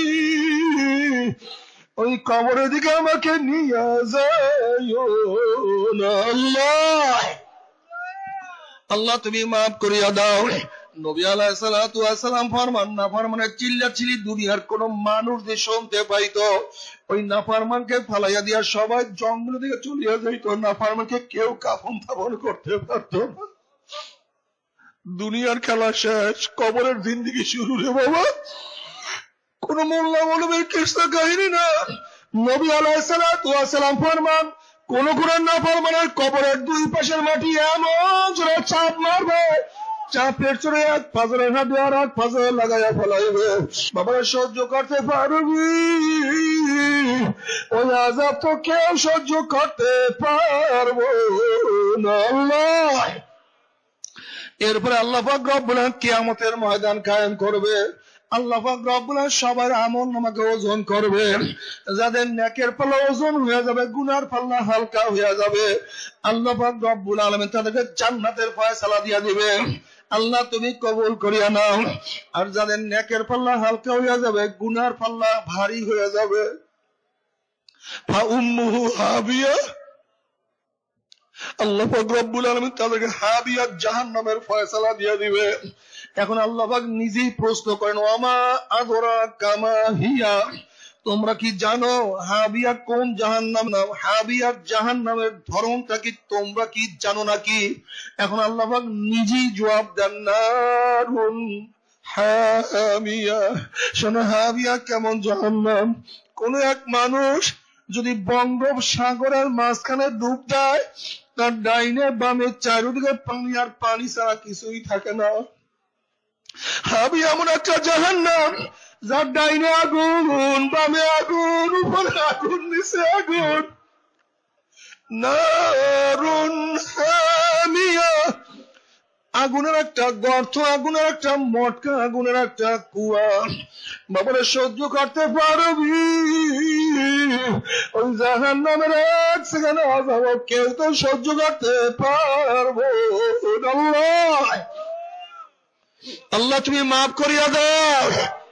ওই কবরের দিকে আমাকে নিয়ে যাইও না। আল্লাহ আল্লাহ তুমি মাফ করিয়া দাও। নবী আলাইহিস সালাতু ওয়াস সালাম ফরমান, নাফরমানের চিল্লাচিল্লি দুনিয়ার কোন মানুষ যে শুনতে পাইতো, ওই নাফরমানকে ফালাইয়া দিয়া সবাই জঙ্গলের দিকে চলিয়া যাইতো, নাফরমানকে কেউ কাফন দাফন করতে পারতো না। দুনিয়ার খেলা শেষ, কবরের জিন্দেগি শুরু রে বাবা। কোন মোল্লা মৌলবীর কিসা কাহিনী না, নবী আলাইহিস সালাতু ওয়াস সালাম ফরমান, কোন কোন নাফরমানের কবরের দুই পাশের মাটি এমন জোরে চাপ মারবে, চাপের চড়ে এক ফাজরের হাতে আর এক ফাজরে লাগাইয়া ফেলাইবে। বাবারা সহ্য করতে পারবি? ওই আযাব তো কেউ সহ্য করতে পারবো না। আল্লাহ এরপরে আল্লাহ পাক রব্বুল আলামিন কিয়ামতের ময়দান কায়েম করবে, আল্লাহ পাক রব্বুল আলামিন সবার আমল নামাকে ওজন করবে, যাদের নেকের পাল্লা ওজন হয়ে যাবে, গুনার পাল্লা হালকা হয়ে যাবে, আল্লাহ পাক রব্বুল আলামিন তাদেরকে জান্নাতের ফয়সালা দিয়ে দিবে। আল্লাহ তুমি কবুল করিয়া নাও। আর যাদের নেকের পাল্লা হালকা হয়ে যাবে, গুনার পাল্লা ভারী হয়ে যাবে, ফা উম্মুহু হাবিয়া, আল্লাহ পাক রব্বুল আলামিন তাদেরকে হাবিয়া জাহান্নামের ফয়সালা দিয়ে দিবে। এখন আল্লাহ পাক নিজেই প্রশ্ন করেন, ওয়ামা আদরা কামা হিয়া, তোমরা কি জানো হাবিয়া কোন জাহান্নাম? নাম হাবিয়ার জাহান্নামের ধরনটা কি তোমরা কি জানো নাকি? এখন আল্লাহ পাক নিজেই জবাব দেন, নারুন হামিয়া। শোনো, হাবিয়া কেমন জাহান্নাম? কোন এক মানুষ যদি বঙ্গোপসাগরের মাঝখানে ডুব দেয়, তার ডাইনে বামে চারিদিকে পানি আর পানি ছাড়া কিছুই থাকে না। হাবিয়া এমন একটা জাহান্নাম যার ডাইনে আগুন, বামে আগুন, উপরে আগুন, নিচে আগুন। নারুন হামিয়া, আগুনের একটা গর্ত, আগুনের একটা মটকা, আগুনের একটা কুয়া। বাবারে সহ্য করতে পারবি? ওই জাহান্নামের এক সেকেন্ড আযাব কেউ তো সহ্য করতে পারবো? আল্লাহ আল্লাহ তুমি মাফ করিয়া দাও।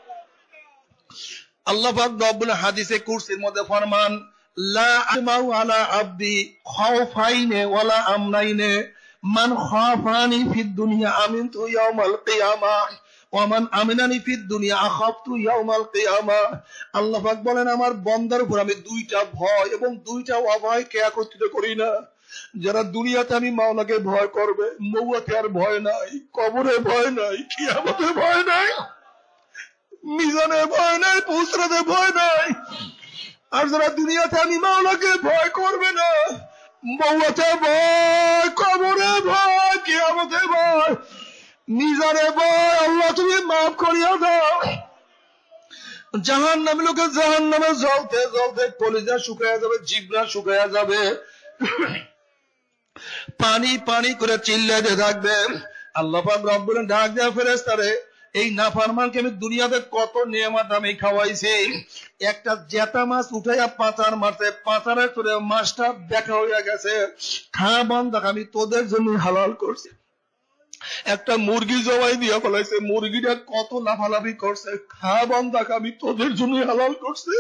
আল্লাহ পাক রব্বুল হাদিসে কুরসির মধ্যে ফরমান, লা আসমাউ আলা আবদি খাউফাইনে ওয়ালা আমনাইনে, মান খাফানি ফিদ দুনিয়া আমিনতু ইয়াউমাল কিয়ামাহ ওয়া মান আমিনানি ফিদ দুনিয়া আখাফতু ইয়াউমাল কিয়ামাহ। আল্লাহ পাক বলেন, আমার বান্দার উপর আমি দুইটা ভয় এবং দুইটা অভয়কে একত্রিত করি না। যারা দুনিয়াতে আমি মাওলাকে ভয় করবে, মৌয়াতে আর ভয় নাই, কবরে ভয় নাই, কিয়ামতে ভয় নাই, মিজানে ভয় নাই, পুসরাতে ভয় নাই। আর যারা দুনিয়াতে আমি মাওলাকে ভয় করবে না, মৌয়াতে ভয়, কবরে ভয়, কিয়ামতে ভয়, মিজানে ভয়, আল্লাহ তুমি মাফ করিয়া দাও। জাহান্নামী লোকে জাহান্নামে জ্বলতে জ্বলতে কলিজা শুকায়া যাবে, জিহ্বা শুকায়া যাবে, পানি পানি করে চিল্লাইতে থাকবে। আল্লাহ পাক রব্বুল ডাক দেয়া, ফেরেশতারে, এই নাফরমানকে আমি দুনিয়াতে কত নিয়ামত আমি খাওয়াইছি। একটা জেতা মাছ উঠাইয়া পাচার মারতে, পাচারের করে মাছটা দেখা হইয়া গেছে, খা বান্দা আমি তোদের জন্য হালাল করছি। একটা মুরগি জবাই দিয়া ফেলাইছে, মুরগিটা কত লাফালাফি করছে, খা বান্দা আমি তোদের জন্য হালাল করছি।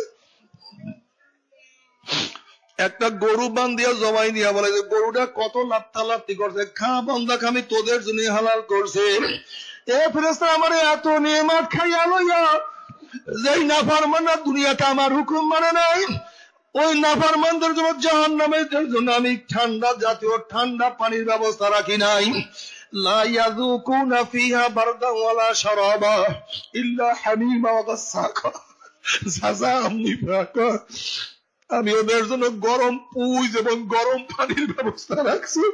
একটা গরু বান দিয়া জবাই দিয়া বলাইছে, গরুটা কত লাত্তালাত্তি করছে, খা বান্দা আমি তোদের জন্য হালাল করছি। এ ফেরেশতা, আমার এত নিয়ামত খাইয়া লইয়া যেই নাফরমানরা দুনিয়াতে আমার হুকুম মানে নাই, ওই নাফরমানদের জন্য জাহান্নামের জন্য আমি ঠান্ডা জাতীয় ঠান্ডা পানির ব্যবস্থা রাখি নাই। লা ইয়াযুকুনা ফিহা বারদান ওয়ালা শারাবা ইল্লা হামিমা ওয়া গাসসাকা জাযাআম নিফাকা। আমি ওদের জন্য গরম পুজ এবং গরম পানির ব্যবস্থা রাখছি।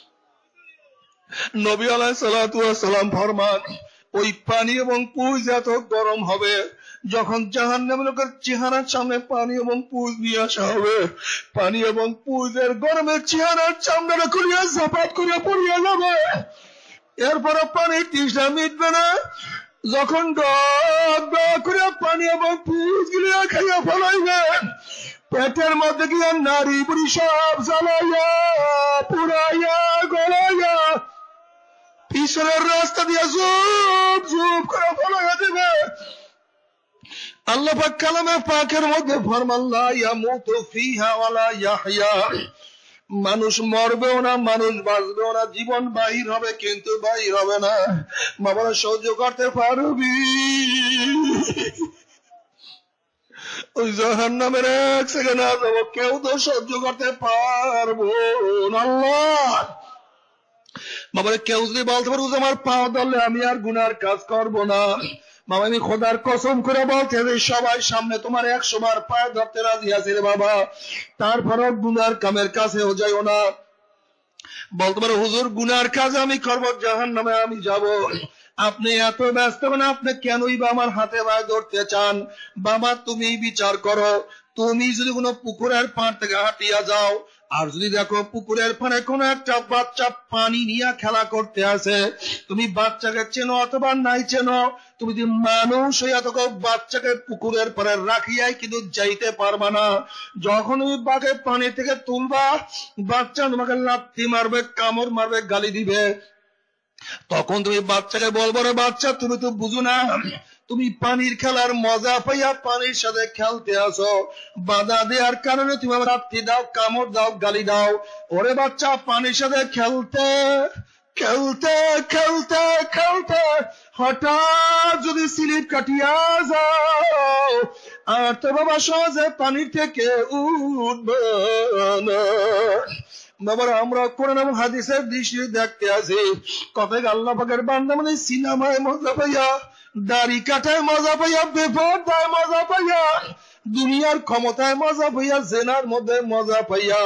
নবী আলাইহিস সালাতু ওয়াস সালাম ফরমান, ওই পানি এবং পুজ এত গরম হবে, যখন জাহান্নামী লোকের চেহারার সামনে পানি এবং পুজ নিয়ে আসা হবে, পানি এবং পুজের গরমের চেহারার চামড়া খুলিয়া ঝাপাট করে পড়িয়া যাবে। এরপরে পানি তৃষ্ণা মিটবে না, যখন ডক ডক করে পানি এবং পুজ গিলিয়া খাইয়া ফেলাইবে, পেটের মধ্যে গিয়া নারী বুড়ি সব জ্বালাইয়া পুরাইয়া গলাইয়া পিছনের রাস্তা দিয়া জুপ জুপ করে ফলাইয়া দেবে। আল্লাহ পাক কালামে পাকের মধ্যে ফরমান, লা ইয়ামুতু ফিহা ওয়ালা ইয়াহইয়া, মানুষ মরবেও না, মানুষ বাঁচবেও না, জীবন বাহির হবে কিন্তু বাহির হবে না। বাবারা সহ্য করতে পারবি? ওই জাহান্নামের এক সেকেন্ড আযাব কেউ তো সহ্য করতে পারবো না। আল্লাহ বাবারে, কেউ যদি বলতে পারবো যে আমার পা ধরলে আমি আর গুনার কাজ করব না, বাবা আমি খোদার কসম করে বলতে যে সবাই সামনে তোমার একশো বার পায়ে ধরতে রাজি আছে রে বাবা, তারপরও গুনার কামের কাছেও যাইও না। বলতে পারো, হুজুর গুনার কাজ আমি করবো, জাহান্নামে আমি যাব। আপনি এত ব্যস্ত না, আপনি কেনই বা আমার হাতে পায়ে ধরতে চান? বাবা তুমি বিচার করো, তুমি যদি কোনো পুকুরের পাড় থেকে হাঁটিয়া যাও, আর যদি দেখো পুকুরের পাড়ে কোন একটা বাচ্চা পানি নিয়ে খেলা করতে আছে, তুমি বাচ্চাকে চেনো অথবা নাই চেনো, তুমি যদি মানুষ হইয়া তো বাচ্চাকে পুকুরের পাড়ে রাখিয়াই কিন্তু যাইতে পারবা না। যখন তুমি বাকে পানি থেকে তুলবা, বাচ্চা তোমাকে লাথি মারবে, কামড় মারবে, গালি দিবে, তখন তুমি বাচ্চাকে বলবো, রে বাচ্চা তুমি তো বুঝো না, তুমি পানির খেলার মজা পাইয়া পানির সাথে খেলতে আসো, বাধা দেওয়ার কারণে তুমি আমার রাত্রি দাও, কামড় দাও, গালি দাও। ওরে বাচ্চা, পানির সাথে খেলতে খেলতে খেলতে খেলতে হঠাৎ যদি স্লিপ কাটিয়া যাও, আর তো বাবা সহজে পানির থেকে উঠবে না। বাবার আমরা কোরআন এবং হাদিসের দৃষ্টি দেখতে আছি, কবে আল্লাহ পাকের বান্দা মানে সিনেমায় মজা পাইয়া, দাড়ি কাটায় মজা পাইয়া, বেপরদায় মজা পাইয়া, দুনিয়ার ক্ষমতায় মজা পাইয়া, জেনার মধ্যে মজা পাইয়া,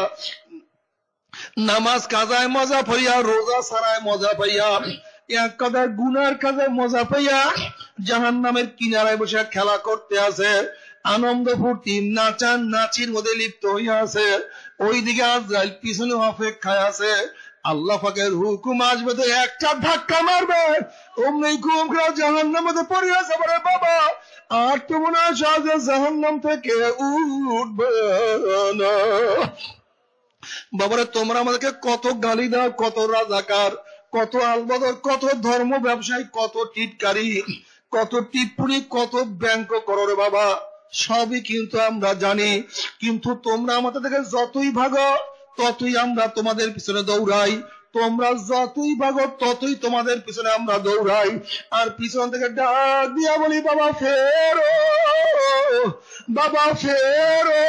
নামাজ কাজায় মজা পাইয়া, রোজা ছাড়ায় মজা পাইয়া, এক কথায় গুনার কাজে মজা পাইয়া জাহান্নামের কিনারায় বসে খেলা করতে আছে, আনন্দ ফুর্তি নাচান নাচির মধ্যে লিপ্ত হইয়া আছে। ওইদিকে আজরাইল পিছনে অপেক্ষায় আছে। আল্লাহ পাকের হুকুম আসবে তো একটা ধাক্কা মারবে, অমনি ঘুমরা জাহান্নামের মধ্যে পড়ে আছে। বলে বাবা, আর তো মনে হয় সহজে জাহান্নাম থেকে উঠবে না। বাবারে, তোমরা আমাদেরকে কত গালি দাও, কত রাজাকার, কত আলবদর, কত ধর্ম ব্যবসায়ী, কত টিটকারি, কত টিপ্পনি, কত ব্যাংক করো রে বাবা, সবই কিন্তু আমরা জানি। কিন্তু তোমরা আমাদের থেকে যতই ভাগো ততই আমরা তোমাদের পিছনে দৌড়াই, তোমরা যতই ভাগো ততই তোমাদের পিছনে আমরা দৌড়াই। আর পিছন থেকে ডাক দিয়া বলি, বাবা ফেরো, বাবা ফেরো,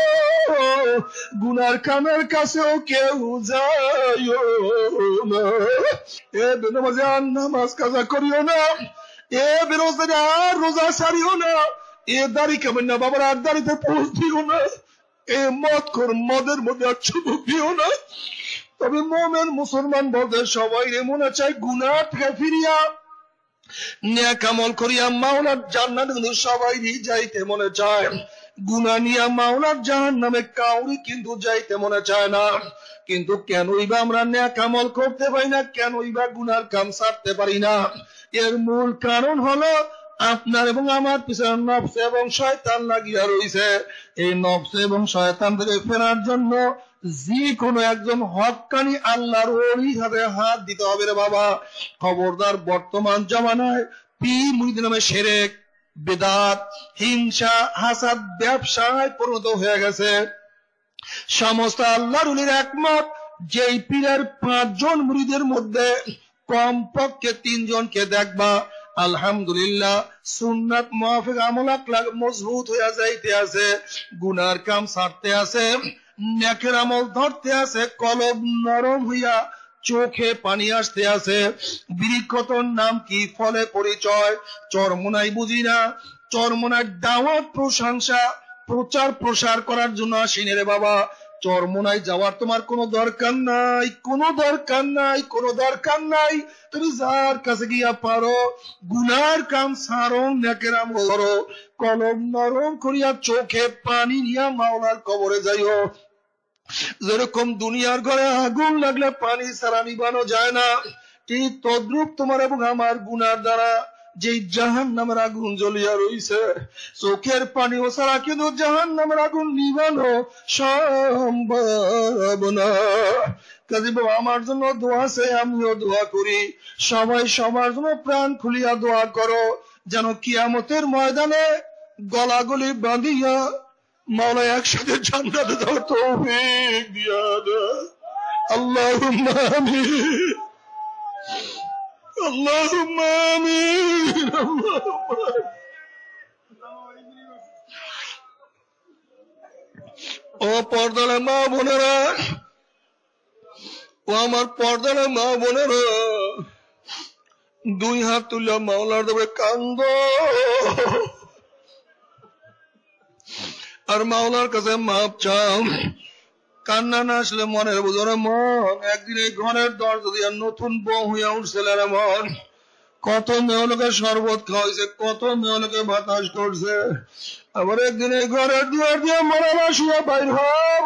গুনার কামের কাছেও কেউ যাইও না। এ বেনামাজি আর নামাজ কাজা করিও না, এ বেরোজগারি আর রোজা ছাড়িও না, এ দাড়ি কেমন না বাবার আর দাড়িতে পোষ দিও না, এ মদ কর মদের মধ্যে আর চুমুক দিও না। তবে মোমেন মুসলমান বলতে সবাই রে মনে চাই গুনাহ থেকে ফিরিয়া নেক আমল করিয়া মাওলার জান্নাতে কিন্তু সবাই যাইতে মনে চায়। গুনাহ নিয়া মাওলার জাহান্নামে কাউরি কিন্তু যাইতে মনে চায় না। কিন্তু কেনই বা আমরা নেক আমল করতে পারি না, কেনই বা গুনার কাম ছাড়তে পারি না? এর মূল কারণ হলো আপনার এবং আমার পিছনে নফস এবং শয়তান লাগিয়া রয়েছে। এই নফস এবং শয়তান থেকে ফেরার জন্য যে কোনো একজন হক্কানি আল্লাহর ওলির হাতে হাত দিতে হবে রে বাবা। খবরদার, বর্তমান জামানায় পীর মুরিদ নামে শিরক, বিদআত, হিংসা, হাসাদ ব্যবসায় পরিণত হয়ে গেছে। সমস্ত আল্লাহর ওলির একমত, যেই পীরের পাঁচজন মুরিদের মধ্যে কমপক্ষে তিনজনকে দেখবা আলহামদুলিল্লাহ সুন্নাত মুআফিক আমল আকলাক মজবুত হয়ে যাইতে আছে, গুনার কাম ছাড়তে আছে, নেকের আমল ধরতে আছে, কলব নরম হইয়া চোখে পানি আসতে আছে। বৃক্ষতর নাম কি, ফলে পরিচয়। চরমোনাই বুঝি না, চরমোনার দাওয়াত প্রশংসা প্রচার প্রসার করার জন্য আসিনি রে বাবা। চরমোনাই যাওয়ার তোমার কোনো দরকার নাই, কোনো দরকার নাই, কোনো দরকার নাই। তুমি যার কাছে গিয়া পারো গুনার কাম ছাড়ো, নেকের আমল করো, কলম নরম করিয়া চোখে পানি নিয়া মাওলার কবরে যাইও। যেরকম দুনিয়ার ঘরে আগুন লাগলে পানি ছাড়া নিবানো যায় না, ঠিক তদ্রুপ তোমার এবং আমার গুনার দ্বারা যে জাহান্নামের আগুন জ্বলিয়া রইছে, চোখের পানিও ছাড়া কিন্তু জাহান্নামের আগুন নিবানো সম্ভব না। কাজী বাবা, আমার জন্য দোয়া আছে, আমিও দোয়া করি। সবাই সবার জন্য প্রাণ খুলিয়া দোয়া করো, যেন কিয়ামতের ময়দানে গলাগলি বাঁধিয়া মাওলা একসাথে জান্নাতে যাওয়ার তৌফিক দিয়া দেয়। আল্লাহুম্মা আমিন, আল্লাহুম্মা আমিন, আল্লাহুম্মা। ও পর্দার মা বোনেরা, ও আমার পর্দার মা বোনেরা, দুই হাত তুলে মাওলার দেবে কান্দ আর মাওলার কাছে মাপ চাও। কান্না না আসলে মনের বুঝরে মন একদিন এই ঘরের দরজা দিয়ে নতুন বউ হইয়া উঠছিল রে মন। কত মেয়লোকে শরবত খাওয়াইছে, কত মেয়লোকে বাতাস করছে, আবার একদিন এই ঘরের দুয়ার দিয়ে মরা বাসিয়া বাইর হব।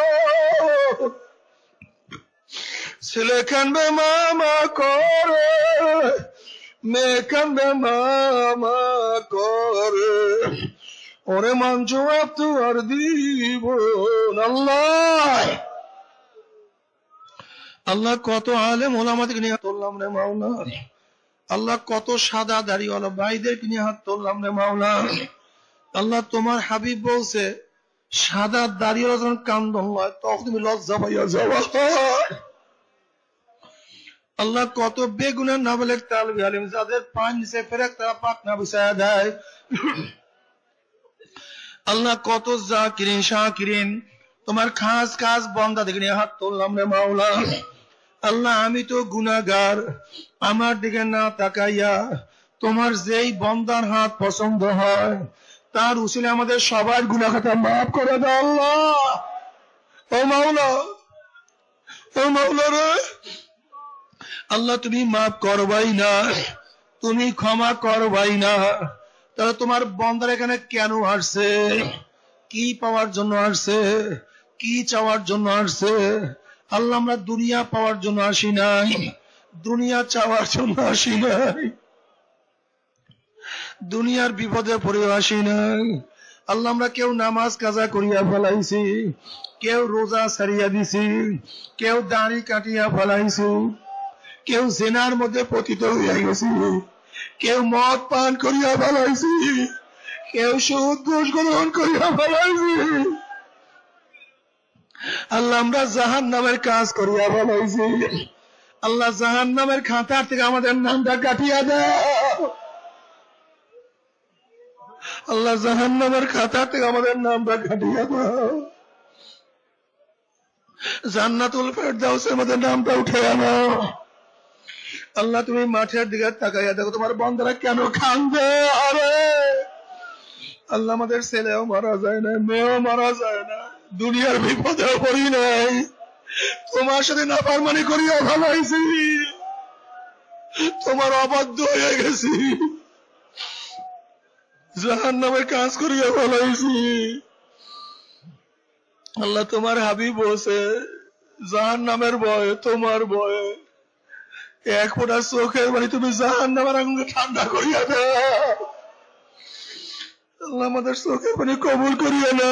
ছেলে কানবে মামা করে, মেয়ে কানবে মামা করে, ওরে মঞ্চ তো আর দিব আল্লাহ। আল্লাহ কত আলেম ওলামাদেরকে নিয়ে তুললাম রে মাওলা, আল্লাহ কত সাদা দাড়িওয়ালা ভাইদেরকে নিয়ে হাত তুললাম রে মাওলা। আল্লাহ তোমার হাবিব বলছে সাদা দাড়িওয়ালা যখন কান্দন হয় তখন তুমি লজ্জা পাইয়া যাওয়া। আল্লাহ কত বেগুনের নাবলেক তালবি আলিম যাদের পান নিচে ফেরেক তারা পাকনা বিছায়া দেয়। আল্লাহ কত জাকিরিন শাকিরিন তোমার খাস খাস বান্দা দেখে নিয়ে হাত তুললাম রে মাওলা। আল্লাহ আমি তো গুনাহগার, আমার দিকে না তাকাইয়া তোমার যেই বান্দার হাত পছন্দ হয় তার উসিলে আমাদের সবার গুনাহ খাতা মাফ করে দাও আল্লাহ। ও মাওলা, ও মাওলা রে আল্লাহ তুমি মাফ করবাই না, তুমি ক্ষমা করবাই না। তাহলে তোমার বান্দার এখানে কেন আসছে? কি পাওয়ার জন্য আসছে? কি চাওয়ার জন্য আসছে? আল্লাহ আমরা দুনিয়া পাওয়ার জন্য আসি নাই, দুনিয়া চাওয়ার জন্য আসি নাই, দুনিয়ার বিপদে পড়ে আসি নাই। আল্লাহ আমরা কেউ নামাজ কাজা করিয়া ফেলাইছি, কেউ রোজা ছাড়িয়া দিছি, কেউ দাড়ি কাটিয়া ফেলাইছি, কেউ জেনার মধ্যে পতিত হইয়া গেছি, কেউ মদ পান করিয়া ফেলাইছি, কেউ সুদ ঘুষ গ্রহণ করিয়া ফেলাইছি। আল্লাহ আমরা জাহান নামের কাজ করিয়া ফেলাইছি। আল্লাহ জাহান নামের খাতার থেকে আমাদের নামটা কাটিয়া দাও। আল্লাহ জাহান নামের খাতার থেকে আমাদের নামটা কাটিয়া দাও। জান্নাতুল ফেরদাউসে আমাদের নামটা উঠে আনো। আল্লাহ তুমি মাঠের দিকে তাকাইয়া দেখো তোমার বান্দারা কেন কান্দে। আরে আল্লাহ আমাদের ছেলেও মারা যায় না, মেয়েও মারা যায় না, দুনিয়ার বিপদেও পড়ি নাই, তোমার সাথে নাফরমানি করিয়া ফেলাইছি, তোমার অবাধ্য হয়ে গেছি, জাহান্নামের কাজ করিয়া ফেলাইছি। আল্লাহ তোমার হাবিব বলছে জাহান্নামের ভয় তোমার ভয়, এক ফোঁটা চোখের মানে তুমি জাহান্নামের আগুনকে ঠান্ডা করিয়া দাও। আল্লাহ আমাদের চোখের পানি কবুল করিয়া না।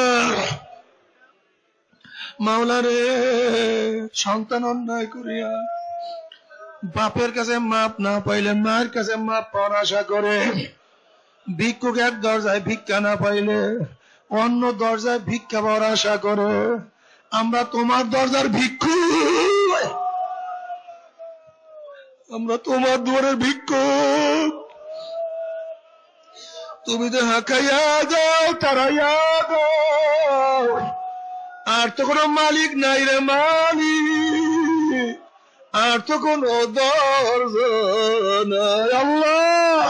মাওলা রে সন্তান অন্যায় করিয়া বাপের কাছে মাপ না পাইলে মায়ের কাছে মাপ পাওয়ার আশা করে, ভিক্ষুক এক দরজায় ভিক্ষা না পাইলে অন্য দরজায় ভিক্ষা পাওয়ার আশা করে, আমরা তোমার দরজার ভিক্ষু, আমরা তোমার দুয়ারের ভিক্ষুক। তুমি তো হাঁকাইয়া দাও, তারাইয়া দাও, আর তো কোনো মালিক নাই রে মালিক, আর তো কোনো দরজা নাই। আল্লাহ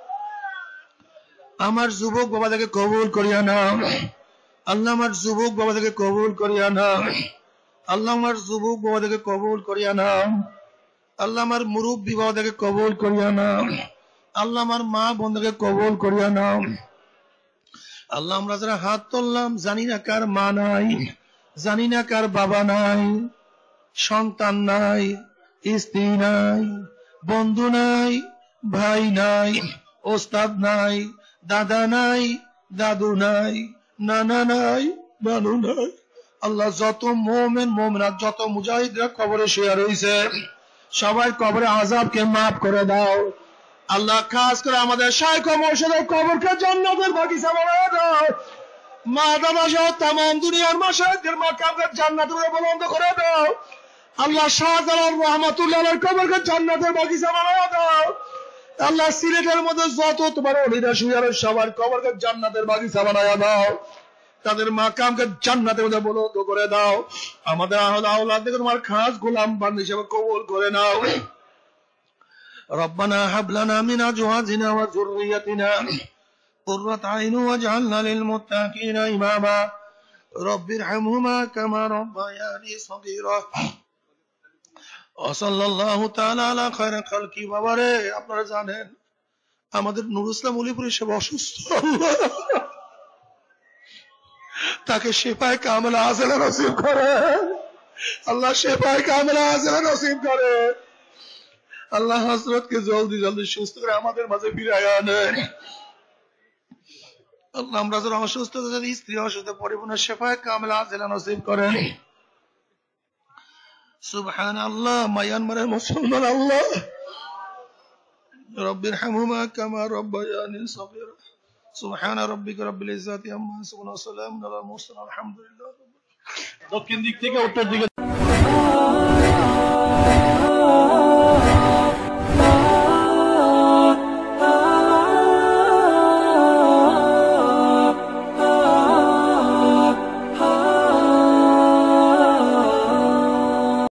আমার যুবক বাবাদেরকে কবুল করিয়া নাও। আল্লাহ আমার যুবক বাবাদেরকে কবুল করিয়া নাও। আল্লাহ আমার যুবক বাবাদেরকে কবুল করিয়া নাও। আল্লাহ আমার মুরব্বী বাবাদেরকে কবুল করিয়া নাও। আল্লাহ আমার মা বোনদেরকে কবুল করিয়া নাও। আল্লাহ আমরা যারা হাত তুললাম জানি না কার মা নাই, জানি না কার বাবা নাই, সন্তান নাই, স্ত্রী নাই, বন্ধু নাই, ভাই নাই, ওস্তাদ নাই, দাদা নাই, দাদু নাই, নানা নাই, নানু নাই। আল্লাহ যত মোমেন মোমেনাত যত মুজাহিদরা কবরে শুয়ে রয়েছে সবাই কবরে আযাবকে মাফ করে দাও। আল্লাহ খাস করে আমাদের শাইখ ও মুর্শিদের কবরকে জান্নাতের বাগিচা বানায় দাও। মা দাদা সহ তামাম দুনিয়ার মাশায়েখদের মাকামকে জান্নাতের বুলন্দ করে দাও। আল্লাহ শাহজালাল রহমাতুল্লাহ আলাইহির কবরকে জান্নাতের বাগিচা বানায় দাও। আল্লাহ সিলেটের মধ্যে যত তোমার ওলিরা শুয়ে আছে সবার কবরকে জান্নাতের বাগিচা বানায় দাও। তাদের মাকামকে জান্নাতের মধ্যে বুলন্দ করে দাও। আমাদের আওলাদকে তোমার খাস গোলাম বান্দা হিসেবে কবুল করে নাও। ربنا هب لنا من أزواجنا وذريتنا قرة أعين واجعلنا للمتقين إماما رب ارحمهما كما ربياني صغيرا وصلى الله تعالى على خير خلقه وبره। আপনারা জানেন আমাদের নুরুল ইসলাম উলিপুর সাহেব অসুস্থ, তাকে শিফায়ে কামিলা আজলা নসিব করে। আল্লাহ শিফায়ে কামিলা আজলা নসিব করে। আল্লাহ হযরতকে জলদি জলদি সুস্থ করে আমাদের মাঝে ফিরায় আনেন। আল্লাহ আমরা যারা অসুস্থ, যাদের স্ত্রী অসুস্থ, পরিপূর্ণ শিফায়ে কামিলা আজলা নসিব করেন। সুবহানাল্লাহ। মায়ানমারের মুসলমান আল্লাহ رب ارحمهما كما ربياني صغيرا سبحان ربك رب العزة عما يصفون وسلام على المرسلين الحمد لله দক্ষিণ দিক থেকে উত্তর দিকে